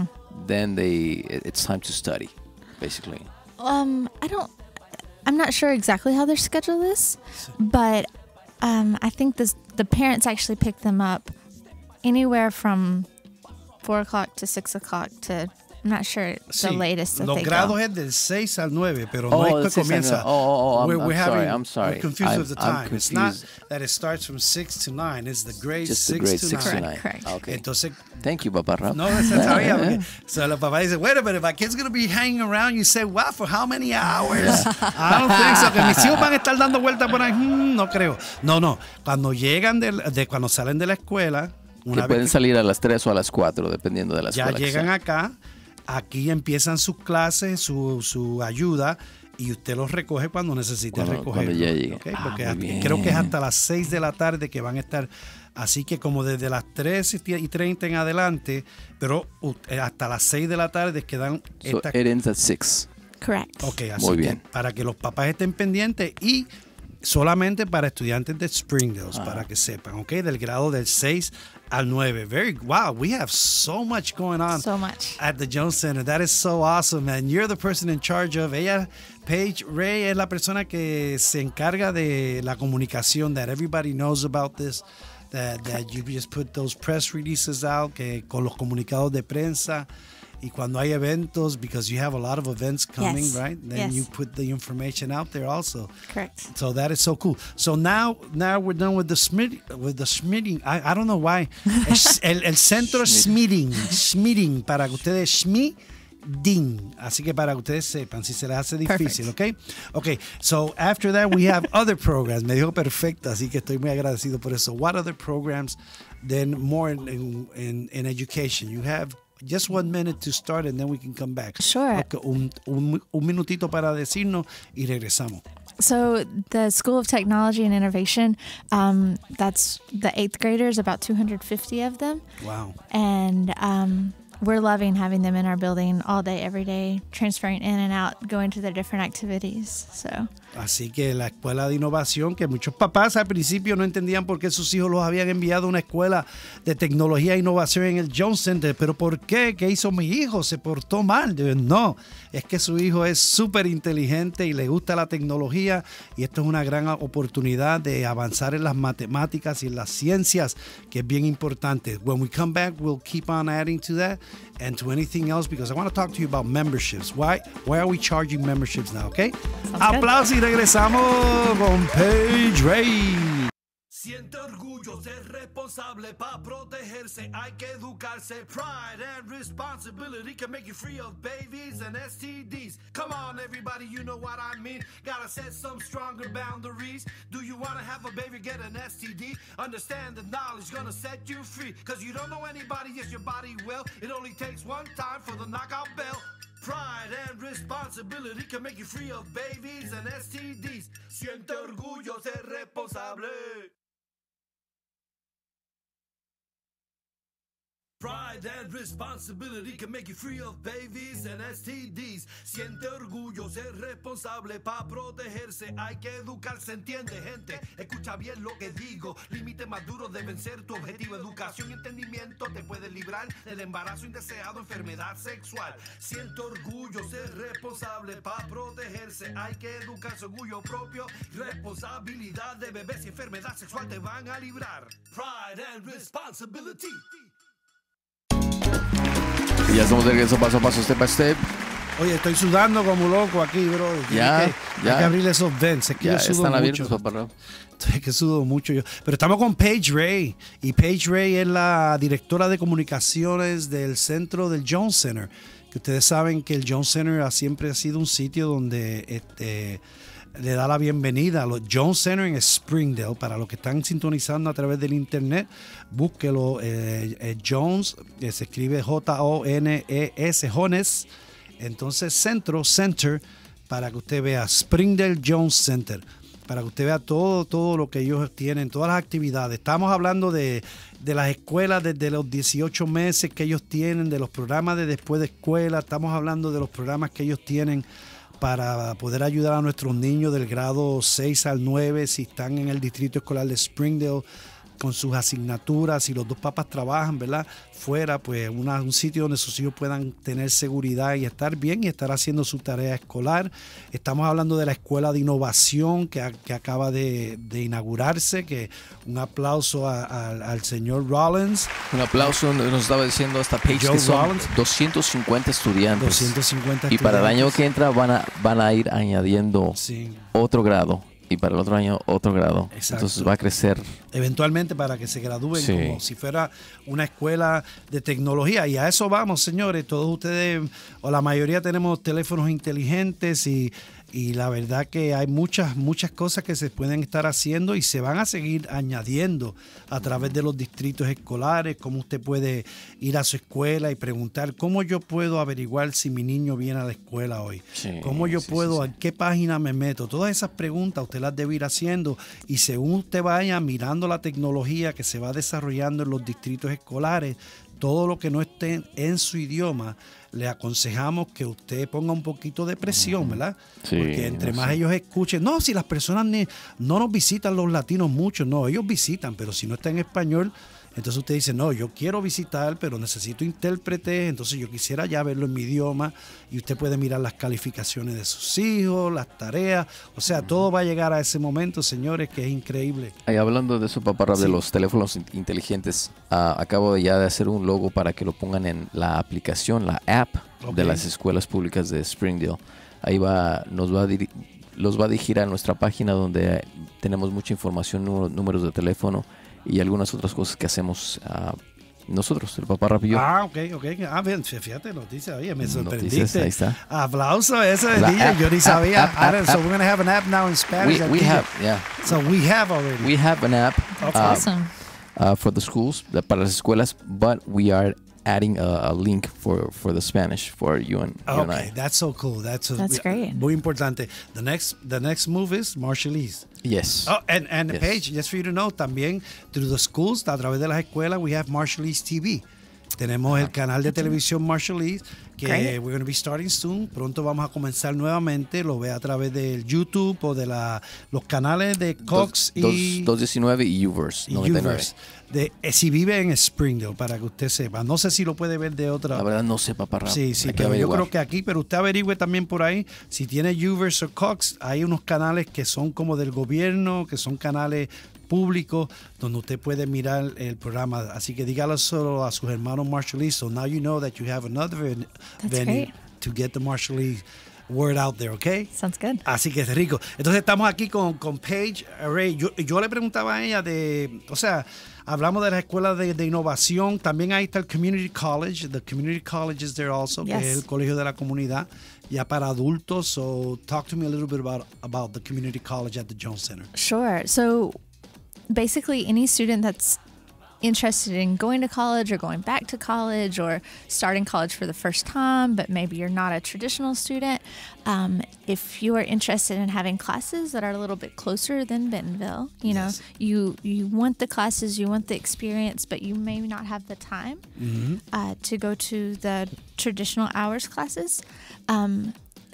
then they it- it's time to study, basically.
Um, I don't. I'm not sure exactly how their schedule is, but um, I think this the parents actually pick them up anywhere from four o'clock to six o'clock to. I'm not sure the
Sí,
latest that
los
they
grados
go.
es del seis al nueve, pero
Oh,
no es
del
que
seis al
comienza.
nueve. Oh, oh, oh, I'm-
we're,
I'm
we're
sorry,
having,
I'm sorry.
We're confused
I'm-
with the
I'm
time. It's not
confused.
that it starts from six to nine. It's the grades
Just the
six
grade
to
six
nine.
to nine.
Correct.
Okay.
Entonces,
Thank you, Papa Rap.
no, se sabía. Porque, so los papás dicen, wait a minute, my kid's going to be hanging around. You say, wow, for how many hours? I don't think so. Que mis hijos van a estar dando vueltas por ahí. Hmm, no creo. No, no. Cuando llegan, de, de cuando salen de la escuela,
Que
una
pueden
vez que
salir a las tres o a las cuatro, dependiendo de la
ya
escuela. que
llegan
sea.
acá, aquí empiezan sus clases, su, su ayuda, y usted los recoge cuando necesite
Cuando-
recogerlos.
cuando ya llegue.
¿ok?
Ah,
Porque
muy
hasta-
bien.
creo que es hasta las seis de la tarde que van a estar. Así que como desde las tres y treinta en adelante, pero uh, hasta las seis de la tarde quedan
So
estas.
it ends at six.
Correct.
Ok, así
Muy
que
bien.
para que los papás estén pendientes y solamente para estudiantes de Springdale,
Ah.
para que sepan, ok, del grado del seis al nueve. Very, wow, we have so much going on
So much.
at the Jones Center. That is so awesome, and you're the person in charge of. Ella, Paige Ray, es la persona que se encarga de la comunicación, that everybody knows about this, that, that you just put those press releases out, que con los comunicados de prensa. Y cuando hay eventos, because you have a lot of events coming,
Yes.
right? Then
Yes.
you put the information out there also.
Correct.
So that is so cool. So now, now we're done with the Smith, with the Schmitting. I, I don't know why. Es- el, el centro Schmitting, Schmitting, para que ustedes Schmitting. Así que para que ustedes sepan, si se les hace difícil, ¿ok? Ok, so after that we have other programs. Me dijo perfecto, así que estoy muy agradecido por eso. What other programs then more in, in, in, in education? You have just one minute to start and then we can come back.
Sure.
Ok, un, un, un minutito para decirnos y regresamos.
So the School of Technology and Innovation, um, that's the eighth graders, about two hundred fifty of them.
Wow.
And um, we're loving having them in our building all day, every day, transferring in and out, going to their different activities. So
Así que la escuela de innovación, que muchos papás al principio no entendían por qué sus hijos los habían enviado a una escuela de tecnología e innovación en el Jones Center. ¿Pero por qué? ¿Qué hizo mi hijo? ¿Se portó mal? Yo, no, es que su hijo es súper inteligente y le gusta la tecnología y esto es una gran oportunidad de avanzar en las matemáticas y en las ciencias, que es bien importante. When we come back, we'll keep on adding to that and to anything else, because I want to talk to you about memberships. Why, why are we charging memberships now, okay?
good.
Aplausos y regresamos con Paige Ray.
Siente orgullo, ser responsable para protegerse, hay que educarse. Pride and responsibility can make you free of babies and S T Ds. Come on everybody, you know what I mean. Gotta set some stronger boundaries. Do you wanna have a baby get an S T D? Understand the knowledge gonna set you free. Cause you don't know anybody, yes your body will. It only takes one time for the knockout bell. Pride and responsibility can make you free of babies and S T Ds. Siente orgullo, ser responsable. Pride and responsibility can make you free of babies and S T Ds. Siente orgullo, ser responsable para protegerse. Hay que educarse, entiende gente. Escucha bien lo que digo. Límites más duros deben ser tu objetivo. Educación y entendimiento te pueden librar del embarazo indeseado, enfermedad sexual. Siente orgullo, ser responsable para protegerse. Hay que educarse, orgullo propio. Responsabilidad de bebés y enfermedad sexual te van a librar. Pride and responsibility.
Y ya estamos de regreso paso a paso, step by step.
Oye, estoy sudando como loco aquí, bro.
Ya,
hay que,
ya.
Hay que abrirle esos vents. Es que
Ya
yo sudo
están
mucho.
abiertos, Papá Rap.
Es que sudo mucho yo. Pero estamos con Paige Ray. Y Paige Ray es la directora de comunicaciones del centro del Jones Center. Que ustedes saben que el Jones Center ha, siempre ha sido un sitio donde este, le da la bienvenida a los Jones Center en Springdale. Para los que están sintonizando a través del internet, búsquelo. Eh, eh, Jones, que se escribe J O N E S, Jones. Entonces, centro, center, para que usted vea Springdale Jones Center, para que usted vea todo, todo lo que ellos tienen, todas las actividades. Estamos hablando de, de las escuelas desde los dieciocho meses que ellos tienen, de los programas de después de escuela. Estamos hablando de los programas que ellos tienen para poder ayudar a nuestros niños del grado seis al nueve, si están en el distrito escolar de Springdale, con sus asignaturas, si los dos papás trabajan, ¿verdad? Fuera, pues una, un sitio donde sus hijos puedan tener seguridad y estar bien y estar haciendo su tarea escolar. Estamos hablando de la Escuela de Innovación que, que acaba de, de inaugurarse, que un aplauso a, a, al señor Rollins.
Un aplauso, nos estaba diciendo esta page
Joe
que son
Rollins.
doscientos cincuenta estudiantes.
doscientos cincuenta
Y para el año
estudiantes.
que entra van a, van a ir añadiendo
Sí.
otro grado. Y para el otro año otro grado.
Exacto.
Entonces va a crecer.
Eventualmente para que se gradúen
Sí.
como si fuera una escuela de tecnología. Y a eso vamos, señores. Todos ustedes, o la mayoría, tenemos teléfonos inteligentes y, y la verdad que hay muchas, muchas cosas que se pueden estar haciendo y se van a seguir añadiendo a través de los distritos escolares. Cómo usted puede ir a su escuela y preguntar cómo yo puedo averiguar si mi niño viene a la escuela hoy.
Sí,
Cómo yo
sí,
puedo,
sí, sí.
¿a qué página me meto? Todas esas preguntas usted las debe ir haciendo y según usted vaya mirando la tecnología que se va desarrollando en los distritos escolares, todo lo que no esté en su idioma, le aconsejamos que usted ponga un poquito de presión, ¿verdad?
Sí,
Porque entre
no
más
sé.
ellos escuchen, no, si las personas ni, no nos visitan los latinos mucho, no, ellos visitan, pero si no está en español, entonces usted dice, no, yo quiero visitar, pero necesito intérprete, entonces yo quisiera ya verlo en mi idioma y usted puede mirar las calificaciones de sus hijos, las tareas, o sea, todo va a llegar a ese momento, señores, que es increíble.
Ahí hablando de eso, papá Rab, de
Sí.
los teléfonos in- inteligentes, ah, acabo de ya de hacer un logo para que lo pongan en la aplicación, la app
Ok.
de las escuelas públicas de Springdale. Ahí va, nos va a diri- los va a dirigir a nuestra página donde tenemos mucha información, número- números de teléfono y algunas otras cosas que hacemos ah, nosotros, el papá Rab y yo.
Ah, ok, ok. Ah, bien, fíjate, noticias, oye, me sorprendiste.
Noticias, ahí está.
Aplauso, eso es
La
niño,
app,
yo ni
app,
sabía.
app,
Ahora,
app,
so
app.
we're going to have an app now in Spanish.
we, we
aquí.
have, yeah,
So we have already.
we have an app
That's
uh,
awesome.
uh, for the schools, uh, para las escuelas, but we are adding a, a link for, for the Spanish for you and, you and
Okay,
I.
that's so cool. That's, so-
That's great.
Muy importante. The next, the next move is Marshallese.
Yes.
Oh, and, and
Yes.
Paige, just for you to know, también through the schools, a través de las escuelas, we have Marshallese T V. Tenemos el canal de televisión Marshallese que
Great.
we're going to be starting soon. Pronto vamos a comenzar nuevamente. Lo ve a través del YouTube o de la, los canales de Cox
Dos-
y,
dos diecinueve y Uverse
y
noventa y nueve.
Uverse. De, eh, si vive en Springdale, para que usted sepa. No sé si lo puede ver de otra.
La verdad no sé, papá Rab.
Sí, sí,
Hay que
pero yo
averiguar.
creo que aquí, pero usted averigüe también por ahí, si tiene Uverse o Cox, hay unos canales que son como del gobierno, que son canales públicos, donde usted puede mirar el programa. Así que dígalo solo a sus hermanos Marshallese, so now you know that you have another ven-
That's
venue
great.
to get the Marshallese word out there, ¿ok?
Sounds good.
Así que es rico. Entonces estamos aquí con, con Paige Array. Yo, yo le preguntaba a ella de, o sea, hablamos de la escuela de, de innovación. También ahí está el Community College. The Community College is there also, que
Yes.
es el colegio de la comunidad, ya para adultos. So talk to me a little bit about, about the Community College at the Jones Center.
Sure. So basically, any student that's interested in going to college or going back to college or starting college for the first time, but maybe you're not a traditional student, um, if you are interested in having classes that are a little bit closer than Bentonville, you know,
Yes.
you you want the classes, you want the experience, but you may not have the time uh, to go to the traditional hours classes. Um,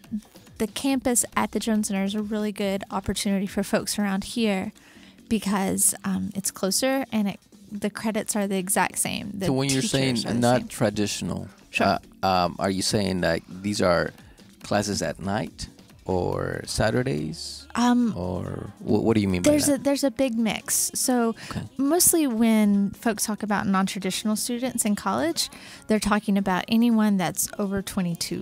the campus at the Jones Center is a really good opportunity for folks around here because um, it's closer and it, the credits are the exact same. The
So when you're saying
teachers are the
not
same.
traditional,
Sure.
uh, um, are you saying that these are classes at night or Saturdays?
Um,
Or what, what do you mean by
there's a
that?
there's a big mix. So
Okay.
mostly when folks talk about non-traditional students in college, they're talking about anyone that's over twenty-two.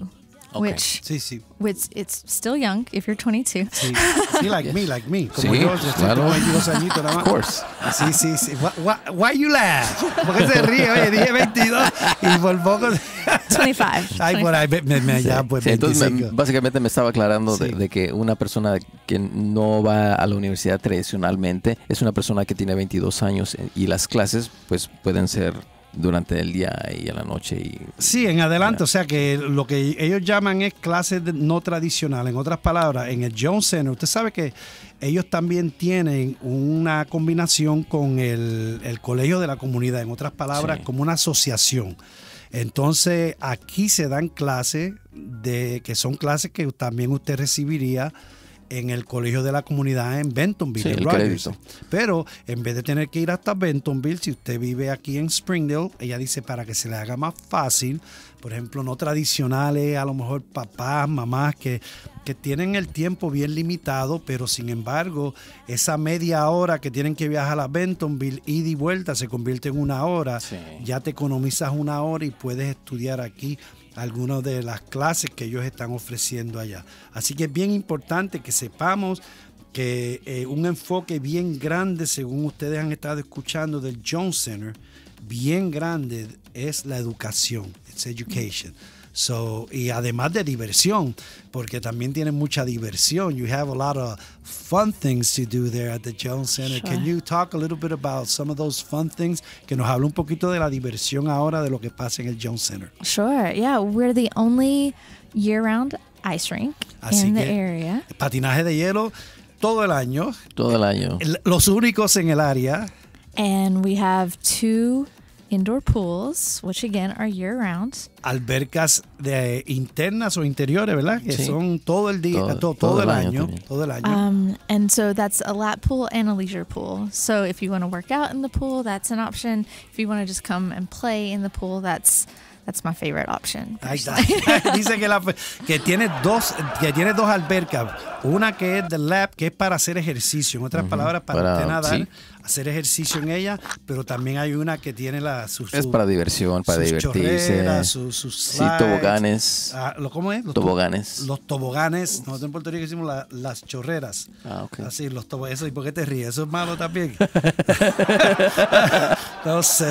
Okay.
which
Sí, sí.
which it's still young if you're twenty-two.
Sí, sí, like me, like me. Como
Sí,
yo, yo estoy
claro.
con veintidós añitos nada más.
Of course.
Sí, sí, sí. Why, why, why you laugh? ¿Por qué se ríe? Oye, dije veintidós y por poco...
twenty-five.
Ay, por ahí me, me, me ya, pues
Sí, entonces, me-
veinticinco.
básicamente me estaba aclarando de,
Sí.
de que una persona que no va a la universidad tradicionalmente es una persona que tiene veintidós años eh, y las clases pues pueden ser durante el día y a la noche. Y,
Sí, en adelante, o sea que lo que ellos llaman es clases de- no tradicionales. En otras palabras, en el Jones Center, usted sabe que ellos también tienen una combinación con el, el colegio de la comunidad, en otras palabras,
Sí.
como una asociación. Entonces, aquí se dan clases de que son clases que también usted recibiría en el colegio de la comunidad en Bentonville,
Sí,
en
el
Rogers.
crédito.
Pero en vez de tener que ir hasta Bentonville, si usted vive aquí en Springdale, ella dice para que se le haga más fácil, por ejemplo, no tradicionales, a lo mejor papás, mamás que, que tienen el tiempo bien limitado, pero sin embargo, esa media hora que tienen que viajar a Bentonville, ida y vuelta, se convierte en una hora.
Sí.
Ya te economizas una hora y puedes estudiar aquí algunas de las clases que ellos están ofreciendo allá. Así que es bien importante que sepamos que eh, un enfoque bien grande, según ustedes han estado escuchando del Jones Center, bien grande es la educación, it's education. So, y además de diversión, porque también tienen mucha diversión. You have a lot of fun things to do there at the Jones Center.
Sure.
Can you talk a little bit about some of those fun things? Que nos habla un poquito de la diversión ahora de lo que pasa en el Jones Center.
Sure. Yeah, we're the only year-round ice rink
Así
in the
que
area.
patinaje de hielo todo el año.
todo el año.
El- Los únicos en el área.
And we have two indoor pools, which again are year-round.
Albercas de internas o interiores, ¿verdad? Que
Sí.
son todo el día,
Todo-
todo, todo
todo
el
el año
año,
también.
todo el año.
Um, and so that's a lap pool and a leisure pool. So if you want to work out in the pool, that's an option. If you want to just come and play in the pool, that's that's my favorite option.
Ahí está. Dice que, la, que tiene dos que tiene dos albercas, una que es de lap, que es para hacer ejercicio, en otras palabras para,
Para-
usted nadar,
sí.
hacer ejercicio en ella, pero también hay una que tiene la sus
Es para diversión, para
sus
divertirse.
chorreras, sus, sus
Sí,
slides.
toboganes.
Ah, ¿lo, ¿Cómo es? Los to-
Toboganes.
Los toboganes. Nosotros en Puerto Rico decimos la- las chorreras.
Ah, ok.
Así, los toboganes. Eso, ¿y por qué te ríes? Eso es malo también. No sé.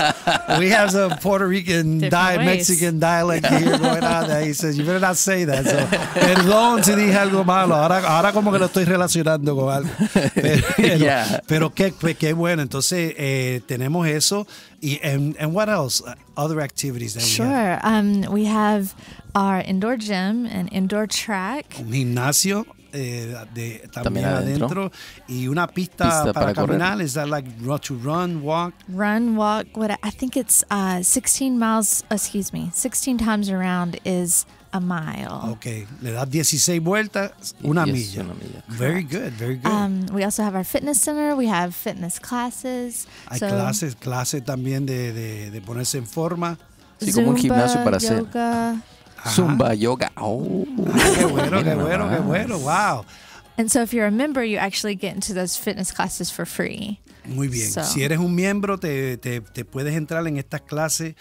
We have some Puerto Rican,
Different
di-
ways.
Mexican dialect here going on there. He says, you better not say that. So, perdón si dije algo malo. Ahora, ahora como que lo estoy relacionando con algo. Pero,
Yeah.
pero qué, pues, qué bueno. Entonces, eh, tenemos eso. Y, and, and what else? Uh, Other activities that we have.
Sure. Um, we have our indoor gym and indoor track.
Un gimnasio eh, de, también,
También
adentro.
adentro.
Y una pista,
Pista
para,
para correr.
caminar. Is that like ru- to run, walk?
Run, walk, what I think it's uh, sixteen miles, excuse me, sixteen times around is a mile.
Ok, le das dieciséis vueltas, una
Yes,
milla.
una milla.
Very good, very good.
Um, we also have our fitness center. We have fitness classes.
Hay
So,
clases, clases también de, de, de ponerse en forma.
Sí, como un gimnasio para hacer.
yoga.
Ajá.
Zumba, yoga. Oh.
Ah, qué bueno, qué
Mira
bueno, qué
nomás.
bueno, wow.
And so if you're a member, you actually get into those fitness classes for free.
Muy bien.
So-
Si eres un miembro, te, te, te puedes entrar en estas clases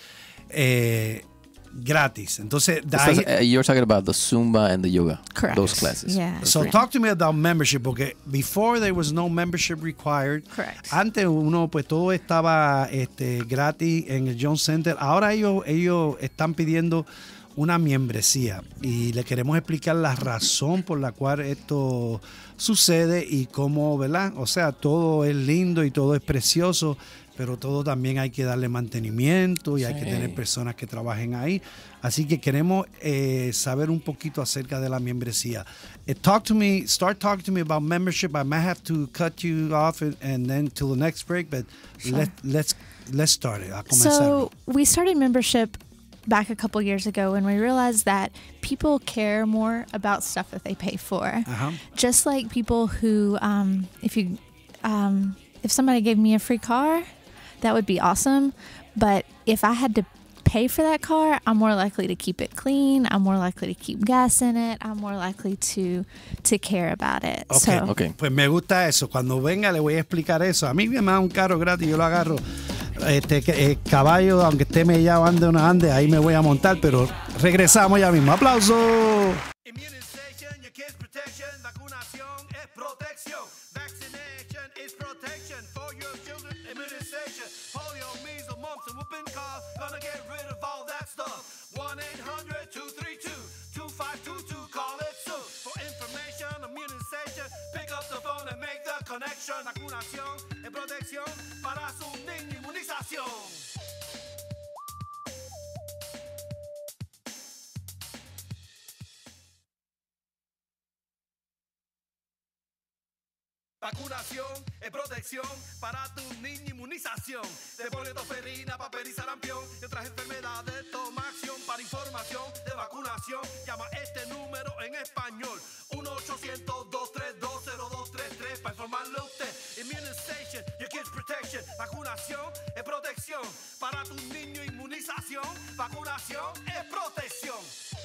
eh, gratis. Entonces, de ahí-
Estás- uh, you're talking about the Zumba and the yoga.
Correct.
Those classes.
Yeah.
So talk to me about membership, porque before there was no membership required.
Correct.
Antes uno pues todo estaba este, gratis en el Jones Center. Ahora ellos ellos están pidiendo una membresía y le queremos explicar la razón por la cual esto sucede y cómo, ¿verdad? O sea, todo es lindo y todo es precioso, pero todo también hay que darle mantenimiento y hay que
Sí.
tener personas que trabajen ahí. Así que queremos eh, saber un poquito acerca de la membresía. Eh, talk to me, start talking to me about membership. I might have to cut you off and, and then till the next break, but let, let's let's start it. A comenzar.
So we started membership back a couple years ago when we realized that people care more about stuff that they pay for.
Uh-huh.
Just like people who, um, if you, um, if somebody gave me a free car, that would be awesome. But if I had to pay for that car, I'm more likely to keep it clean. I'm more likely to keep gas in it. I'm more likely to to care about it.
Ok,
So
Ok.
Pues me gusta eso. Cuando venga le voy a explicar eso. A mí me da un carro gratis, yo lo agarro. Este que- eh, caballo, aunque esté mellado, ande o no ande, ahí me voy a montar, pero Regresamos ya mismo. ¡Aplauso!
Immunization, your kids' protection. Vacunación es protección. Vaccination is protection for your children. Immunization. Polio, measles, mumps, and whooping cough. Gonna get rid of all that stuff. one eight hundred two three two two five two two. Call it soon. For information, immunization. Pick up the phone and make the connection. Vacunación es protección para su niño. Inmunización. Vacunación es protección para tu niño, inmunización de polio, tosferina, papel y sarampión y otras enfermedades. Toma acción para información de vacunación. Llama este número en español uno ochocientos dos tres dos cero dos tres tres para informarle a usted. Immunization, your kids' protection. Vacunación es protección para tu niño, inmunización. Vacunación es protección.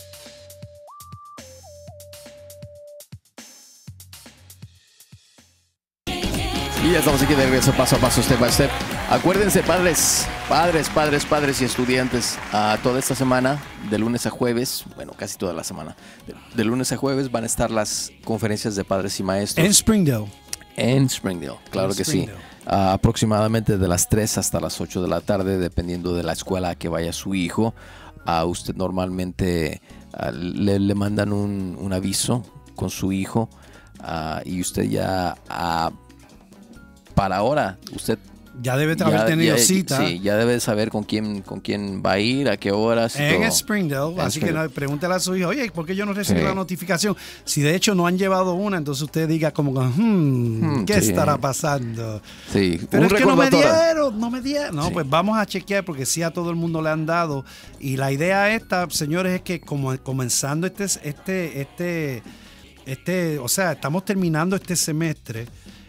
Y ya estamos aquí de regreso, paso a paso, step by step. Acuérdense, padres, padres, padres, padres y estudiantes, uh, toda esta semana, de lunes a jueves, bueno, casi toda la semana, de, de lunes a jueves van a estar las conferencias de padres y maestros.
En Springdale.
En Springdale, claro
en
que
Springdale.
sí. Uh, aproximadamente de las tres hasta las ocho de la tarde, dependiendo de la escuela a que vaya su hijo. Uh, usted normalmente uh, le, le mandan un, un aviso con su hijo uh, y usted ya... Uh, para ahora, usted
ya debe haber ya, tenido
ya,
cita.
Sí, ya debe saber con quién con quién va a ir, a qué horas.
En
todo.
Springdale,
en
así
Springdale.
que pregúntale a su hijo, oye, ¿por qué yo no recibí
sí.
la notificación? Si de hecho no han llevado una, entonces usted diga como, hmm, hmm, ¿qué sí. estará pasando?
Sí,
pero
un
es que no me dieron, no me dieron. No,
sí.
pues vamos a chequear porque sí a todo el mundo le han dado. Y la idea esta, señores, es que como comenzando este, este, este, este, o sea, estamos terminando este semestre.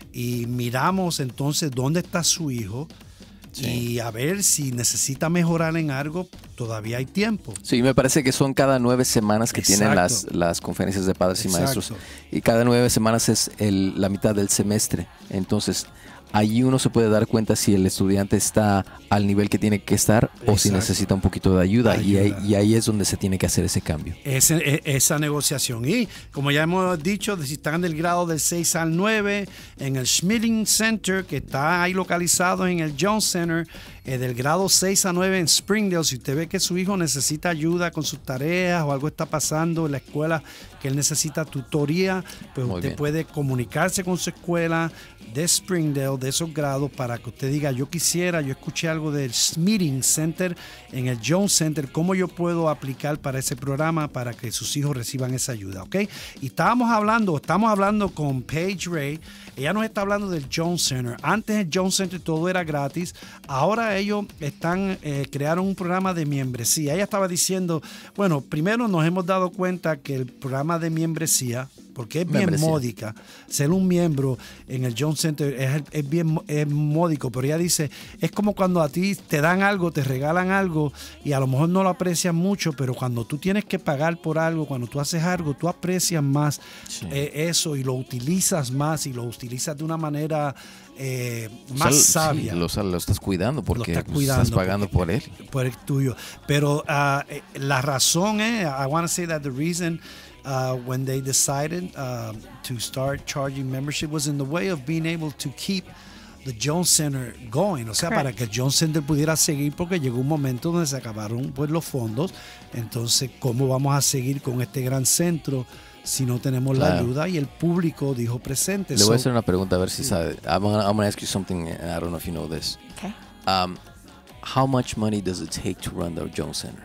Y miramos entonces dónde está su hijo sí. y a ver si necesita mejorar en algo, todavía hay tiempo.
Sí, me parece que son cada nueve semanas que
Exacto.
tienen las, las conferencias de padres
Exacto.
y maestros. Y cada nueve semanas es el, la mitad del semestre. Entonces, allí uno se puede dar cuenta si el estudiante está al nivel que tiene que estar Exacto. o si necesita un poquito de ayuda, ayuda. Y, ahí, y ahí es donde se tiene que hacer ese cambio.
Ese, esa negociación. Y como ya hemos dicho, si están del grado del seis al nueve, en el Schmitting Center, que está ahí localizado en el Jones Center, eh, del grado seis a nueve en Springdale, si usted ve que su hijo necesita ayuda con sus tareas o algo está pasando en la escuela, que él necesita tutoría, pues
Muy
usted
bien.
puede comunicarse con su escuela de Springdale, de esos grados, para que usted diga, yo quisiera, yo escuché algo del Meeting Center en el Jones Center, ¿cómo yo puedo aplicar para ese programa para que sus hijos reciban esa ayuda? ¿Ok? Y estábamos hablando, estamos hablando con Paige Ray, ella nos está hablando del Jones Center. Antes el Jones Center todo era gratis, ahora ellos están, eh, crearon un programa de membresía. Ella estaba diciendo, bueno, primero nos hemos dado cuenta que el programa de membresía, porque es bien
Membresía.
módica, ser un miembro en el Jones Center es, es bien es módico, pero ella dice, es como cuando a ti te dan algo, te regalan algo y a lo mejor no lo aprecias mucho, pero cuando tú tienes que pagar por algo, cuando tú haces algo, tú aprecias más
Sí.
eh, eso y lo utilizas más y lo utilizas de una manera eh, más
O sea,
sabia.
Sí, lo, lo estás cuidando porque
Lo estás
pues,
cuidando
estás pagando
porque-
por él.
por el tuyo. Pero uh, eh, la razón es, I want to say that the reason uh, when they decided uh, to start charging membership was in the way of being able to keep the Jones Center going. O sea,
Correct.
para que el Jones Center pudiera seguir, porque llegó un momento donde se acabaron pues, los fondos. Entonces, ¿cómo vamos a seguir con este gran centro si no tenemos la
Claro.
ayuda? Y el público dijo presente.
Le voy a
So-
hacer una pregunta a ver si sabe. I'm gonna, I'm gonna ask you something, and I don't know if you know this.
Okay.
Um, how much money does it take to run the Jones Center?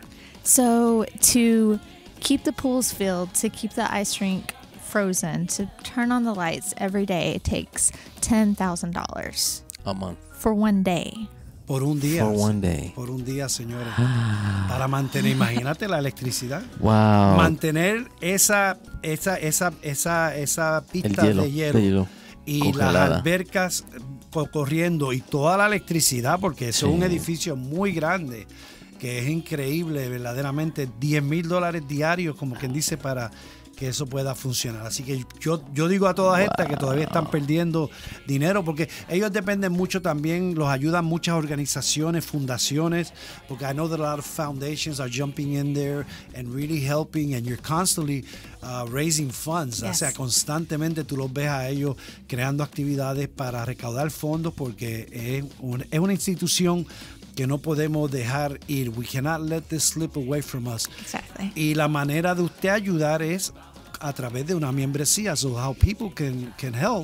So to keep the pools filled, to keep the ice rink frozen, to turn on the lights every day, it takes ten thousand dollars
A month.
for one day.
Por un día.
For one day.
Por un día, señores. Para mantener, imagínate la electricidad.
Wow.
Mantener esa, esa, esa, esa, esa
El
pista
hielo,
de hielo,
de hielo
y las
congelada.
albercas co- corriendo y toda la electricidad, porque eso es un
Sí.
edificio muy grande, que es increíble, verdaderamente. diez mil dólares diarios, como quien dice, para que eso pueda funcionar. Así que yo, yo digo a todas estas que todavía están perdiendo dinero, porque ellos dependen mucho también, los ayudan muchas organizaciones, fundaciones, porque I know that a lot of foundations are jumping in there and really helping, and you're constantly uh, raising funds.
Yes.
O sea, constantemente tú los ves a ellos creando actividades para recaudar fondos, porque es, un, es una institución que no podemos dejar ir. We cannot let this slip away from us.
Exactly.
Y la manera de usted ayudar es a través de una membresía. So how people can, can help.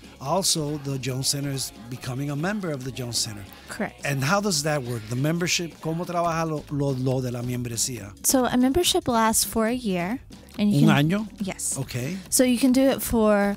Also, the Jones Center is becoming a member of the Jones Center.
Correct.
And how does that work? The membership, ¿cómo trabaja lo, lo, lo de la membresía?
So a membership lasts for a year. And you
¿Un
can,
año?
Yes.
Okay.
So you can do it for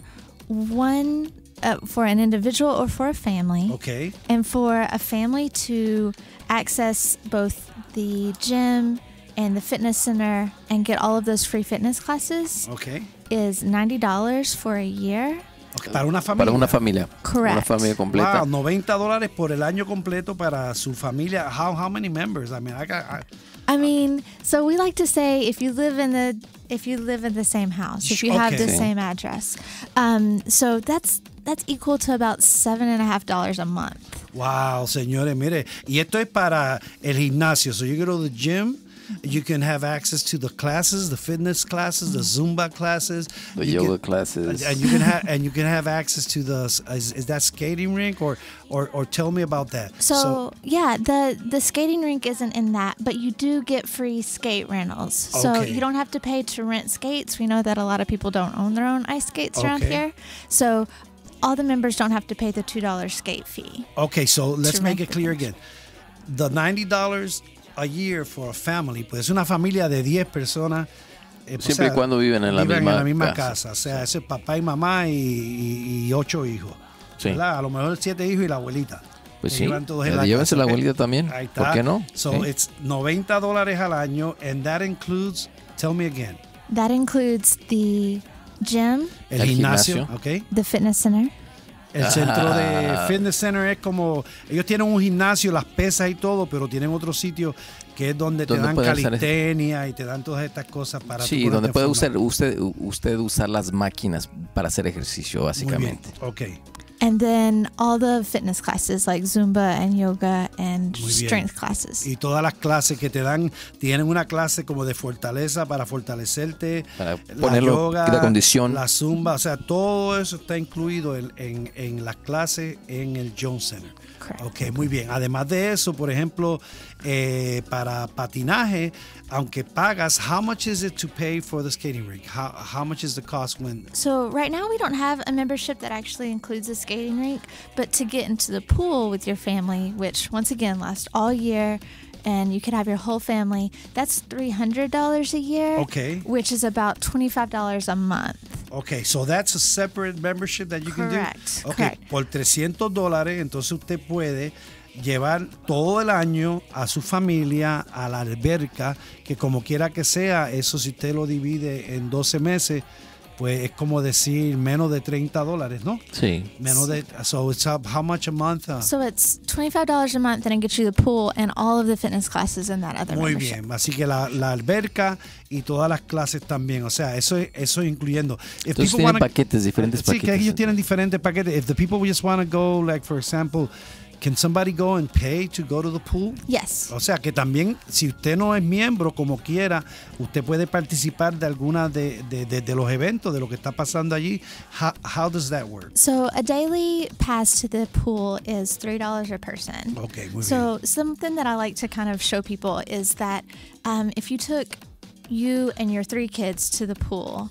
one, uh, for an individual or for a family.
Okay.
And for a family to access both the gym and the fitness center and get all of those free fitness classes
Okay.
is ninety dollars for a year.
Okay. Para una familia.
Para una familia.
Correct.
Una familia completa.
Wow, noventa dólares por el año completo para su familia. How how many members? I mean, I got. I,
I mean, so we like to say if you live in the if you live in the same house, if you have the
Okay.
same address, um, so that's that's equal to about seven and a half dollars a month.
Wow, señores, mire, y esto es para el gimnasio. So you go to the gym, you can have access to the classes, the fitness classes, the Zumba classes,
The
you
yoga
can-
classes.
and you can have and you can have access to the is, is that skating rink or or or tell me about that.
So, yeah, the the skating rink isn't in that, but you do get free skate rentals. So
Okay.
you don't have to pay to rent skates. We know that a lot of people don't own their own ice skates around
Okay.
here. So all the members don't have to pay the two dollars skate fee.
Okay, so let's
to
make
rent
it clear
the
again. The ninety dollars a year for a family, pues es una familia de diez personas. eh, o
Siempre y cuando viven en la
viven
misma
en la misma
casa.
casa. O sea, ese es papá y mamá y, y- y ocho hijos.
Sí.
¿Verdad? A lo mejor siete hijos y la abuelita.
Pues
Que
sí.
vivan todos en
Eh,
la
llévense
casa,
la
¿ok?
abuelita también.
Ahí está.
¿Por qué no?
So
Sí.
it's noventa dólares al año, and that includes, tell me again,
That includes the gym,
el,
El
gimnasio,
gimnasio.
¿ok?
the fitness center.
El centro de
Ah.
Fitness Center es como, ellos tienen un gimnasio, las pesas y todo, pero tienen otro sitio que es donde te
Donde
dan
pueden hacer-
calistenia y te dan todas estas cosas para tú
Sí,
ponerte
donde
en
puede
forma.
usar, usted, usted usar las máquinas para hacer ejercicio,
Muy bien,
básicamente.
ok.
And then all the fitness classes like Zumba and yoga and
Muy bien.
strength classes.
Y todas las clases que te dan, tienen una clase como de fortaleza para fortalecerte,
Para
la
ponerlo
yoga,
de condición.
la zumba, o sea, todo eso está incluido en, en, en las clases en el Jones Center.
Correct.
Ok, muy bien. Además de eso, por ejemplo, eh, para patinaje, aunque pagas, how much is it to pay for the skating rink? How, how much is the cost when...
So right now we don't have a membership that actually includes a skating rink, but to get into the pool with your family, which once again lasts all year, and you could have your whole family, that's three hundred dollars a year,
Okay.
which is about twenty-five dollars a month.
Okay, so that's a separate membership that you can
Correct,
do. Okay,
correct.
por trescientos dólares, entonces usted puede llevar todo el año a su familia a la alberca, que como quiera que sea, eso si usted lo divide en doce meses, pues es como decir menos de treinta dólares, ¿no?
Sí.
Menos de, so it's up, how much a month? Uh,
So it's twenty-five dollars a month, and it gets you the pool and all of the fitness classes in that other
Muy
membership.
bien, así que la, la alberca y todas las clases también, o sea, eso es, eso es incluyendo. If
Entonces
people
tienen
wanna-
paquetes, diferentes
Sí, que
paquetes.
ellos tienen diferentes paquetes. If the people just want to go, like for example, can somebody go and pay to go to the pool?
Yes.
O sea, que también, si usted no es miembro, como quiera, usted puede participar de alguna de, de, de, de los eventos, de lo que está pasando allí. How, how does that work?
So a daily pass to the pool is three dollars a person.
Okay, muy
So something that I like to kind of show people is that um, if you took you and your three kids to the pool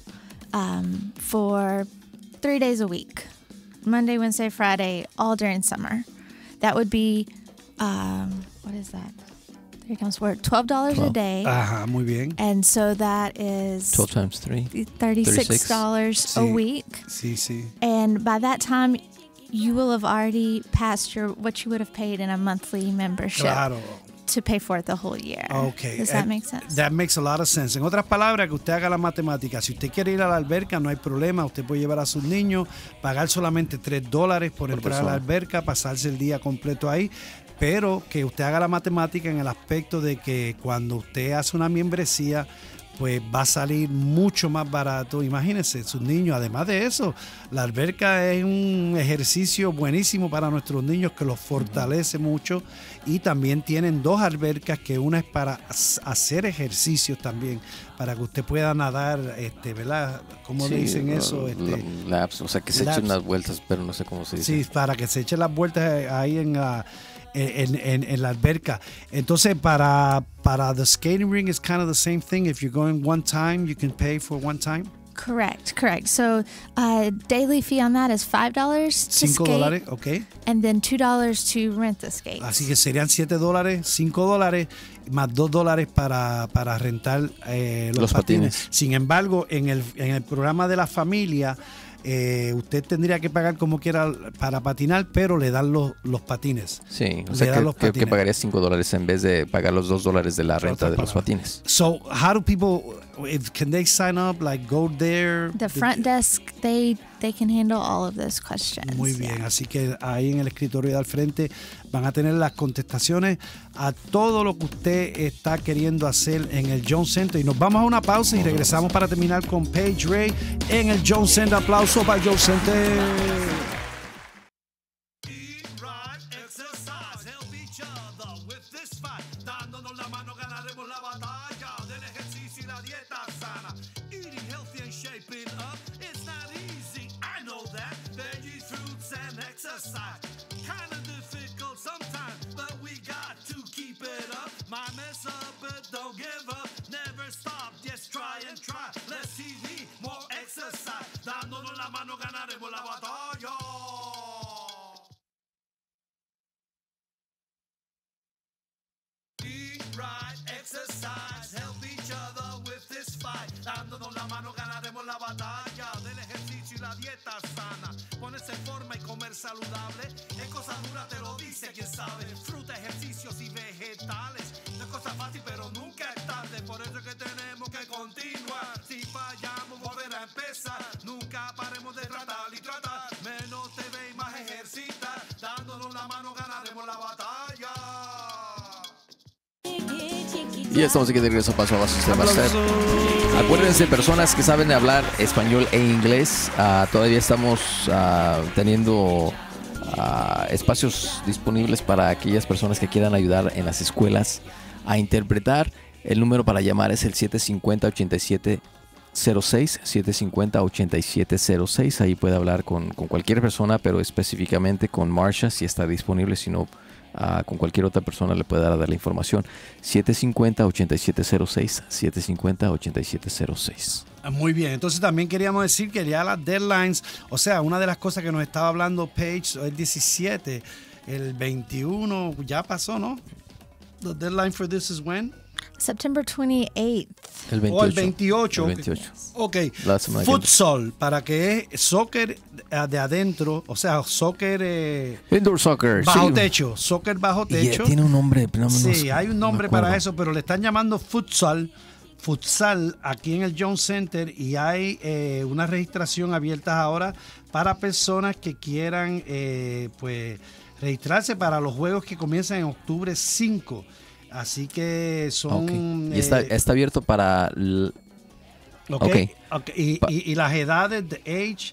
um, for three days a week, Monday, Wednesday, Friday, all during summer, that would be, um, what is that? Three times four, twelve dollars a
Twelve.
day.
Ajá, muy bien.
And so that is
twelve times three.
thirty-six dollars a
Sí.
week.
Sí, sí.
And by that time, you will have already passed your what you would have paid in a monthly membership
Claro.
to pay for it the whole year.
Okay.
Does that
And
make sense?
That makes a lot of sense. En otras palabras, que usted haga la matemática. Si usted quiere ir a la alberca, no hay problema. Usted puede llevar a sus niños, pagar solamente tres dólares por,
Por
entrar a la
persona.
alberca, pasarse el día completo ahí. Pero que usted haga la matemática en el aspecto de que cuando usted hace una membresía, pues va a salir mucho más barato. Imagínense, sus niños, además de eso, la alberca es un ejercicio buenísimo para nuestros niños que los fortalece mucho, y también tienen dos albercas, que una es para hacer ejercicios también, para que usted pueda nadar, este, ¿verdad? ¿Cómo le dicen eso? Este,
laps, o sea, que se
laps.
echen unas vueltas, pero no sé cómo se dice.
Sí, para que se echen las vueltas ahí en la, en, en, en la alberca. Entonces, para, para the skating ring is kind of the same thing. If you're going one time, you can pay for one time.
Correct, correct. So, uh, daily fee on that is five dollars to
Cinco
skate,
dólares, ok.
and then two dollars to rent the skates.
Así que serían siete dólares, cinco dólares, más dos dólares para, para rentar eh, los,
Los
patines.
patines.
Sin embargo, en el, en el programa de la familia, eh, usted tendría que pagar como quiera para patinar, pero le dan los, los patines.
Sí, o
Le
sea
dan
que,
los
que, que
patines.
pagaría cinco dólares en vez de pagar los dos dólares de la renta de los
palabras.
patines.
So, how do people, if, can they sign up, like go there?
The front desk, they they can handle all of those questions.
Muy bien,
yeah.
así que ahí en el escritorio de al frente van a tener las contestaciones a todo lo que usted está queriendo hacer en el Jones Center. Y nos vamos a una pausa y regresamos para terminar con Paige Ray en el Jones Center. Aplauso para el Jones Center.
Eat right, exercise, help each other with this fight. Dándonos la mano ganaremos la batalla del ejercicio y la dieta sana. Eating healthy and shaping up, it's not easy, I know that. Veggies, fruits and exercise, kind of difficult sometimes, but we got to keep it up. Might mess up, but don't give up. Never stop, just try and try. Less T V, more exercise. Dándonos la mano ganaremos la batalla. Eat right, exercise, help each other with this fight. Dándonos la mano ganaremos la batalla del ejercicio y la dieta sana. Ponerse en forma y comer saludable es cosa dura, te lo dice quien sabe. Fruta, ejercicios y vegetales. No es cosa fácil, pero nunca es tarde. Por eso es que tenemos que continuar. Si fallamos, volver a empezar. Nunca paremos de tratar y tratar. Menos te ve y más ejercita. Dándonos la mano ganaremos la batalla.
Y ya estamos aquí de regreso, paso a paso. Usted va a hacer. Acuérdense, personas que saben hablar español e inglés, uh, todavía estamos uh, teniendo uh, espacios disponibles para aquellas personas que quieran ayudar en las escuelas a interpretar. El número para llamar es el siete cinco cero, ocho siete cero seis, siete cinco cero, ocho siete cero seis. Ahí puede hablar con, con cualquier persona, pero específicamente con Marsha, si está disponible. Si no, Uh, con cualquier otra persona le puede dar, dar la información. siete cinco cero, ocho siete cero seis, siete cinco cero, ocho siete cero seis.
Muy bien, entonces también queríamos decir que ya las deadlines, o sea, una de las cosas que nos estaba hablando Paige, el diecisiete, el veintiuno, ya pasó, ¿no? The deadline for this is when?
September twenty-eighth.
El veintiocho.
O el veintiocho.
El veintiocho.
Ok.
La semana que
Futsal, para que es soccer de adentro, o sea, soccer eh,
Indoor soccer.
bajo
sí.
techo, soccer bajo
Y, eh,
techo.
tiene un nombre. No, no
Sí,
sé,
hay un
no
nombre
me
para
acuerdo.
eso, pero le están llamando futsal, futsal aquí en el Jones Center, y hay eh, una registración abierta ahora para personas que quieran eh, pues registrarse para los juegos que comienzan en octubre cinco. Así que son...
Ok. Y está,
eh,
está abierto para... l-
ok,
ok.
ok, Y,
Pa-
y- y las edades de age,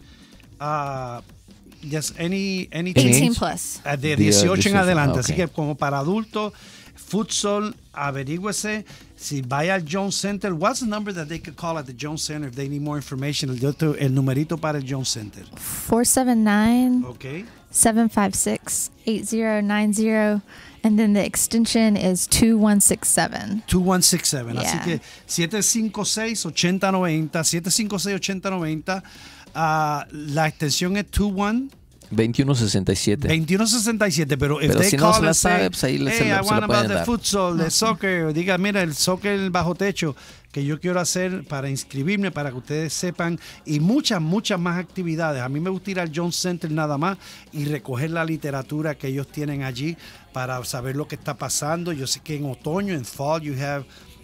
uh, just any, any
Any
eighteen
age?
plus.
Uh, de
De
dieciocho en
dieciocho,
adelante.
ah,
Así
ok.
que como para adultos, futsal, averígüese. Si vaya al Jones Center, what's the number that they could call at the Jones Center if they need more information? El, otro- el numerito para el Jones Center.
four seven nine,
Ok.
seven five six, eight zero nine zero, and then the extension is two one six seven.
dos uno seis siete. Así
Yeah.
que siete cinco seis, ocho cero nueve cero, siete cinco seis, ocho cero nueve cero. Ah, la extensión es veintiuno
veintiuno sesenta y siete.
veintiuno sesenta y siete, pero if
Pero
they
si no
call
se la
and say,
sabe, pues ahí le- se
hey,
la-
I
se la
want about
pueden
the
dar.
futsal, the soccer, diga, mira, el soccer bajo techo que yo quiero hacer para inscribirme, para que ustedes sepan, y muchas, muchas más actividades. A mí me gusta ir al Jones Center nada más y recoger la literatura que ellos tienen allí para saber lo que está pasando. Yo sé que en otoño, en fall, you have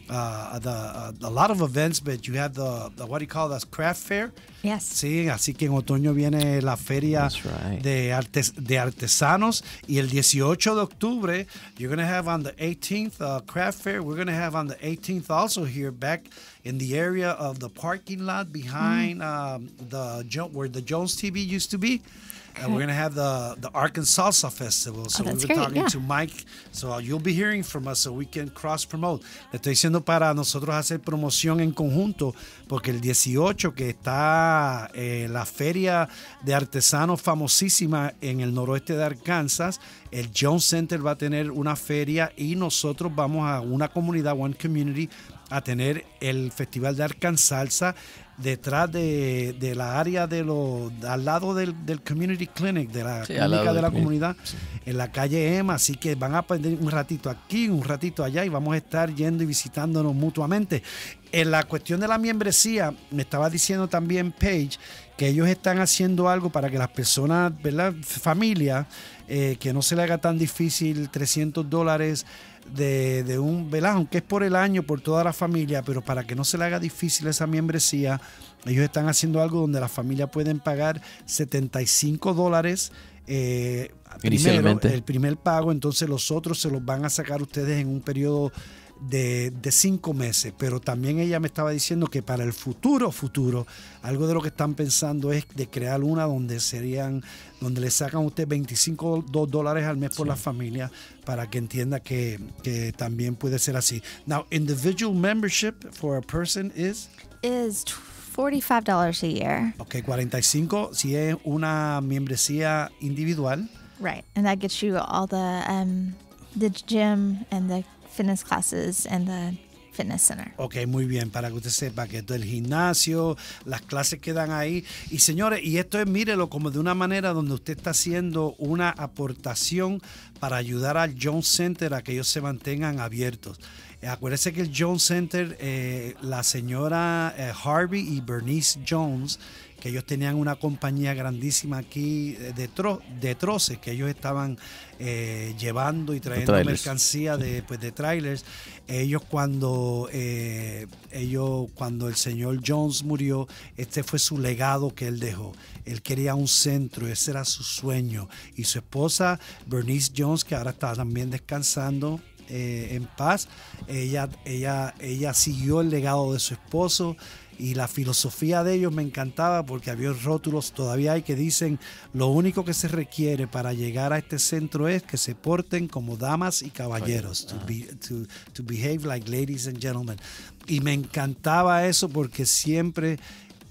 uh, the, uh, a lot of events, but you have the, the what do you call that, craft fair.
Yes.
Sí, así que en otoño viene la feria
That's right.
de, artes, de artesanos y el dieciocho de octubre, you're going to have on the eighteenth uh, craft fair, we're going to have on the eighteenth also here back in the area of the parking lot behind um, the Jo- where the Jones T V used to be. Uh, we're going to have the, the Arkansas Salsa Festival. So
Oh, that's
we've been
great,
talking
yeah.
to Mike. So uh, you'll be hearing from us so we can cross-promote. Le estoy diciendo para nosotros hacer promoción en conjunto porque el dieciocho que está eh, la feria de artesanos famosísima en el noroeste de Arkansas, el Jones Center va a tener una feria y nosotros vamos a una comunidad, One Community, a tener el Festival de Arkansas detrás de, de la área de lo, al lado del, del Community Clinic, de la
Sí, al lado
clínica de
del
la
community,
comunidad,
sí.
en la calle Emma, así que van a perder un ratito aquí, un ratito allá y vamos a estar yendo y visitándonos mutuamente. En la cuestión de la membresía, me estaba diciendo también Paige que ellos están haciendo algo para que las personas, ¿verdad? Familias, eh, que no se le haga tan difícil trescientos dólares de, de un, ¿verdad? Aunque es por el año, por toda la familia, pero para que no se le haga difícil esa membresía, ellos están haciendo algo donde las familias pueden pagar setenta y cinco dólares eh, primero,
Inicialmente.
el primer pago, entonces los otros se los van a sacar ustedes en un periodo de, de cinco meses, pero también ella me estaba diciendo que para el futuro, futuro, algo de lo que están pensando es de crear una donde serían, donde le sacan a usted veinticinco dólares al mes por la familia para que entienda que, que también puede ser así. Now, individual membership for a person is,
Is forty-five dollars a year.
ok, cuarenta y cinco si es una membresía individual.
Right. And that gets you all the um, the gym and the fitness classes and the fitness center.
Ok, muy bien, para que usted sepa que esto es el gimnasio, las clases que dan ahí. Y señores, y esto es, mírelo como de una manera donde usted está haciendo una aportación para ayudar al Jones Center a que ellos se mantengan abiertos. Eh, acuérdese que el Jones Center, eh, la señora eh, Harvey y Bernice Jones, que ellos tenían una compañía grandísima aquí de, tro, de troces, que ellos estaban eh, llevando y trayendo
trailers.
mercancía de, pues, de trailers. Ellos cuando, eh, ellos cuando el señor Jones murió, este fue su legado que él dejó. Él quería un centro, ese era su sueño. Y su esposa, Bernice Jones, que ahora está también descansando eh, en paz, ella, ella, ella siguió el legado de su esposo. Y la filosofía de ellos me encantaba porque había rótulos, todavía hay que dicen, lo único que se requiere para llegar a este centro es que se porten como damas y caballeros, to, be, to, to behave like ladies and gentlemen. Y me encantaba eso porque siempre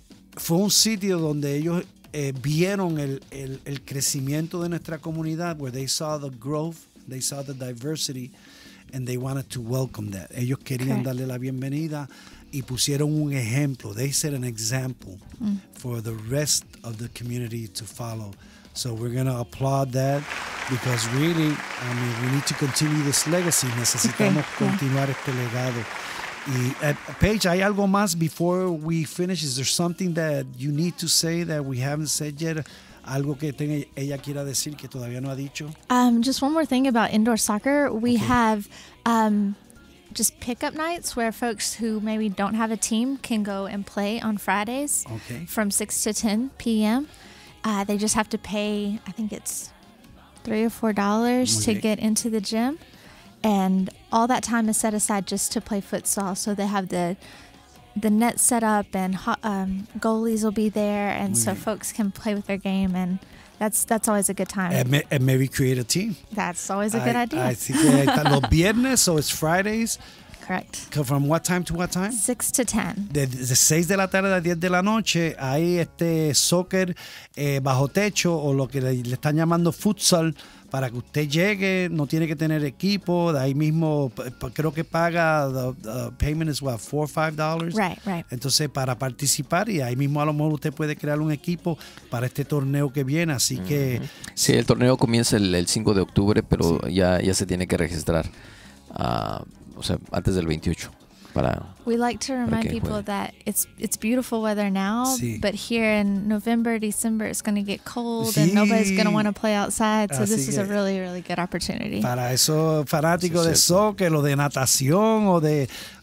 fue un sitio donde ellos eh, vieron el, el, el crecimiento de nuestra comunidad, where they saw the growth, they saw the diversity, and they wanted to welcome that. Ellos querían
Correct.
darle la bienvenida y pusieron un ejemplo. They set an example
Mm.
for the rest of the community to follow. So we're going to applaud that because really, I mean, we need to continue this legacy. Necesitamos
Okay, yeah.
continuar este legado. Y, uh, Paige, ¿hay algo más before we finish? Is there something that you need to say that we haven't said yet? Algo que tenga, ella quiera decir que todavía no ha dicho.
Um, just one more thing about indoor soccer. We have um, just pickup nights where folks who maybe don't have a team can go and play on Fridays
Okay.
from six to ten p.m. Uh, they just have to pay, I think it's three or four dollars
Muy
to
bien.
get into the gym. And all that time is set aside just to play futsal. So they have the the net set up and ho- um, goalies will be there. And
Muy
so
bien.
folks can play with their game. And that's that's always a good time.
And, may- and maybe create a team.
That's always a good
I-
idea.
Así que ahí está, los viernes, so it's Fridays.
Correct.
Que From what time to what time?
Six to ten.
De, de seis de la tarde a diez de la noche hay este soccer eh, bajo techo o lo que le, le están llamando futsal para que usted llegue, no tiene que tener equipo, de ahí mismo p- p- creo que paga, the, the payment is what, four or five dollars.
Right, right.
Entonces para participar y ahí mismo a lo mejor usted puede crear un equipo para este torneo que viene, así que
Sí, el torneo comienza el, el cinco de octubre, pero ya, ya se tiene que registrar, ah, o sea, antes del veintiocho. Para,
We like to remind
que
people
jueguen.
that it's it's beautiful weather now,
Sí.
but here in November, December, it's going to get cold
Sí.
and nobody's going to want to play outside. So
Así
this is a
que-
really, really good opportunity.
para esos fanáticos
Sí,
de
cierto.
soccer o de natación o de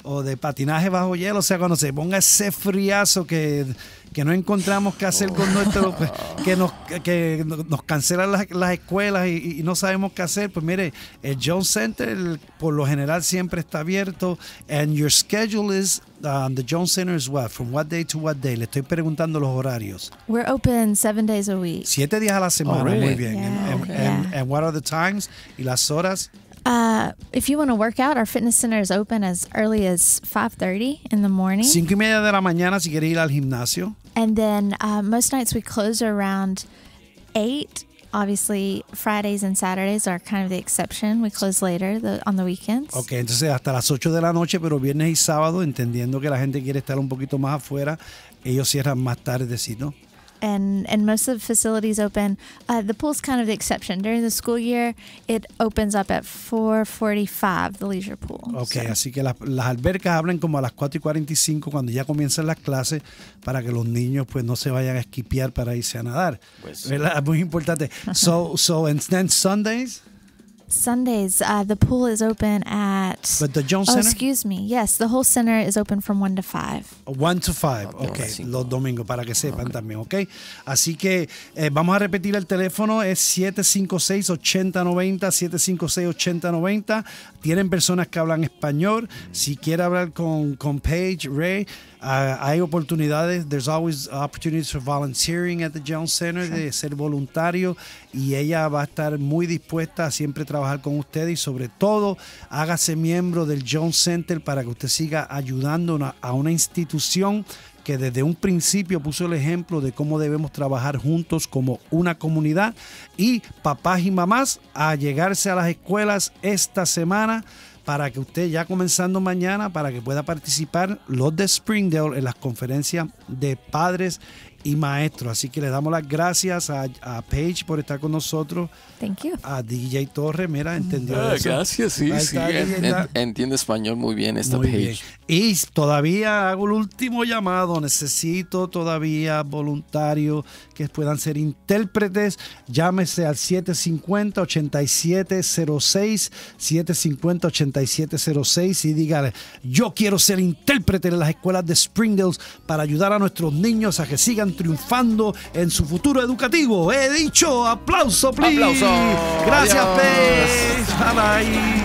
o de patinaje bajo hielo, o sea, cuando se ponga ese friazo que, que no encontramos qué hacer con nuestro, pues, que nos que nos cancelan las, las escuelas y, y no sabemos qué hacer, pues mire, el Jones Center el, por lo general siempre está abierto, and your schedule is um, the Jones Center is what, from what day to what day? Le estoy preguntando los horarios.
We're open seven days a week.
Siete días a la semana,
Oh, really?
muy bien.
Yeah,
and, and,
okay.
and, and what are the times? Y las horas.
Uh, if you want to work out, our fitness center is open as early as five thirty in the morning.
Cinco y media de la mañana si quiere ir al gimnasio.
And then uh, most nights we close around eight. Obviously, Fridays and Saturdays are kind of the exception. We close later the, on the weekends.
Ok, entonces hasta las ocho de la noche, pero viernes y sábado, entendiendo que la gente quiere estar un poquito más afuera, ellos cierran más tardecito.
And and most of the facilities open. Uh, the pool's kind of the exception. During the school year, it opens up at four forty-five, the leisure pool.
Ok,
So-
así que las, las albercas abren como a las cuatro y cuarenta y cinco cuando ya comienzan las clases para que los niños pues no se vayan a esquipear para irse a nadar.
Pues,
¿verdad? Muy importante. So, so and then Sundays,
Sundays, uh, the pool is open at.
but the Jones
Oh,
Center,
excuse me. Yes, the whole center is open from one to five.
one to five.
Ok,
Ok,
cinco.
los domingos para que sepan también, ok. Así que eh, vamos a repetir el teléfono, es siete cinco seis, ocho cero nueve cero, siete cinco seis, ocho cero nueve cero. Tienen personas que hablan español. Si quiere hablar con, con Paige, Ray, uh, hay oportunidades. There's always opportunities for volunteering at the Jones Center, de ser voluntario. Y ella va a estar muy dispuesta a siempre trabajar con usted. Y sobre todo, hágase miembro del Jones Center para que usted siga ayudando una- a una institución que desde un principio puso el ejemplo de cómo debemos trabajar juntos como una comunidad, y papás y mamás a llegarse a las escuelas esta semana para que usted ya comenzando mañana para que pueda participar los de Springdale en las conferencias de padres y maestros. Así que le damos las gracias a, a Paige por estar con nosotros,
Thank you.
a D J Torres, mira, entendió
Ah,
eso.
gracias, sí,
Ahí
sí.
está, ahí
en-
está.
en- entiende español muy bien esta
Muy
Paige.
bien. Y todavía hago el último llamado. Necesito todavía voluntarios que puedan ser intérpretes. Llámese al siete cinco cero, ocho siete cero seis, siete cinco cero, ocho siete cero seis y dígale: yo quiero ser intérprete en las escuelas de Springdale para ayudar a nuestros niños a que sigan triunfando en su futuro educativo. He dicho, aplauso, please.
Aplauso.
Gracias,
Adiós.
Paige. Bye bye.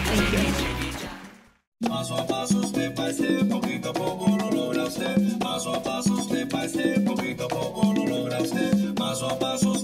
Paso a paso, step by step, poquito a poco lo logra usted. Paso a paso, step by step, poquito a poco lo logra usted. Paso a paso,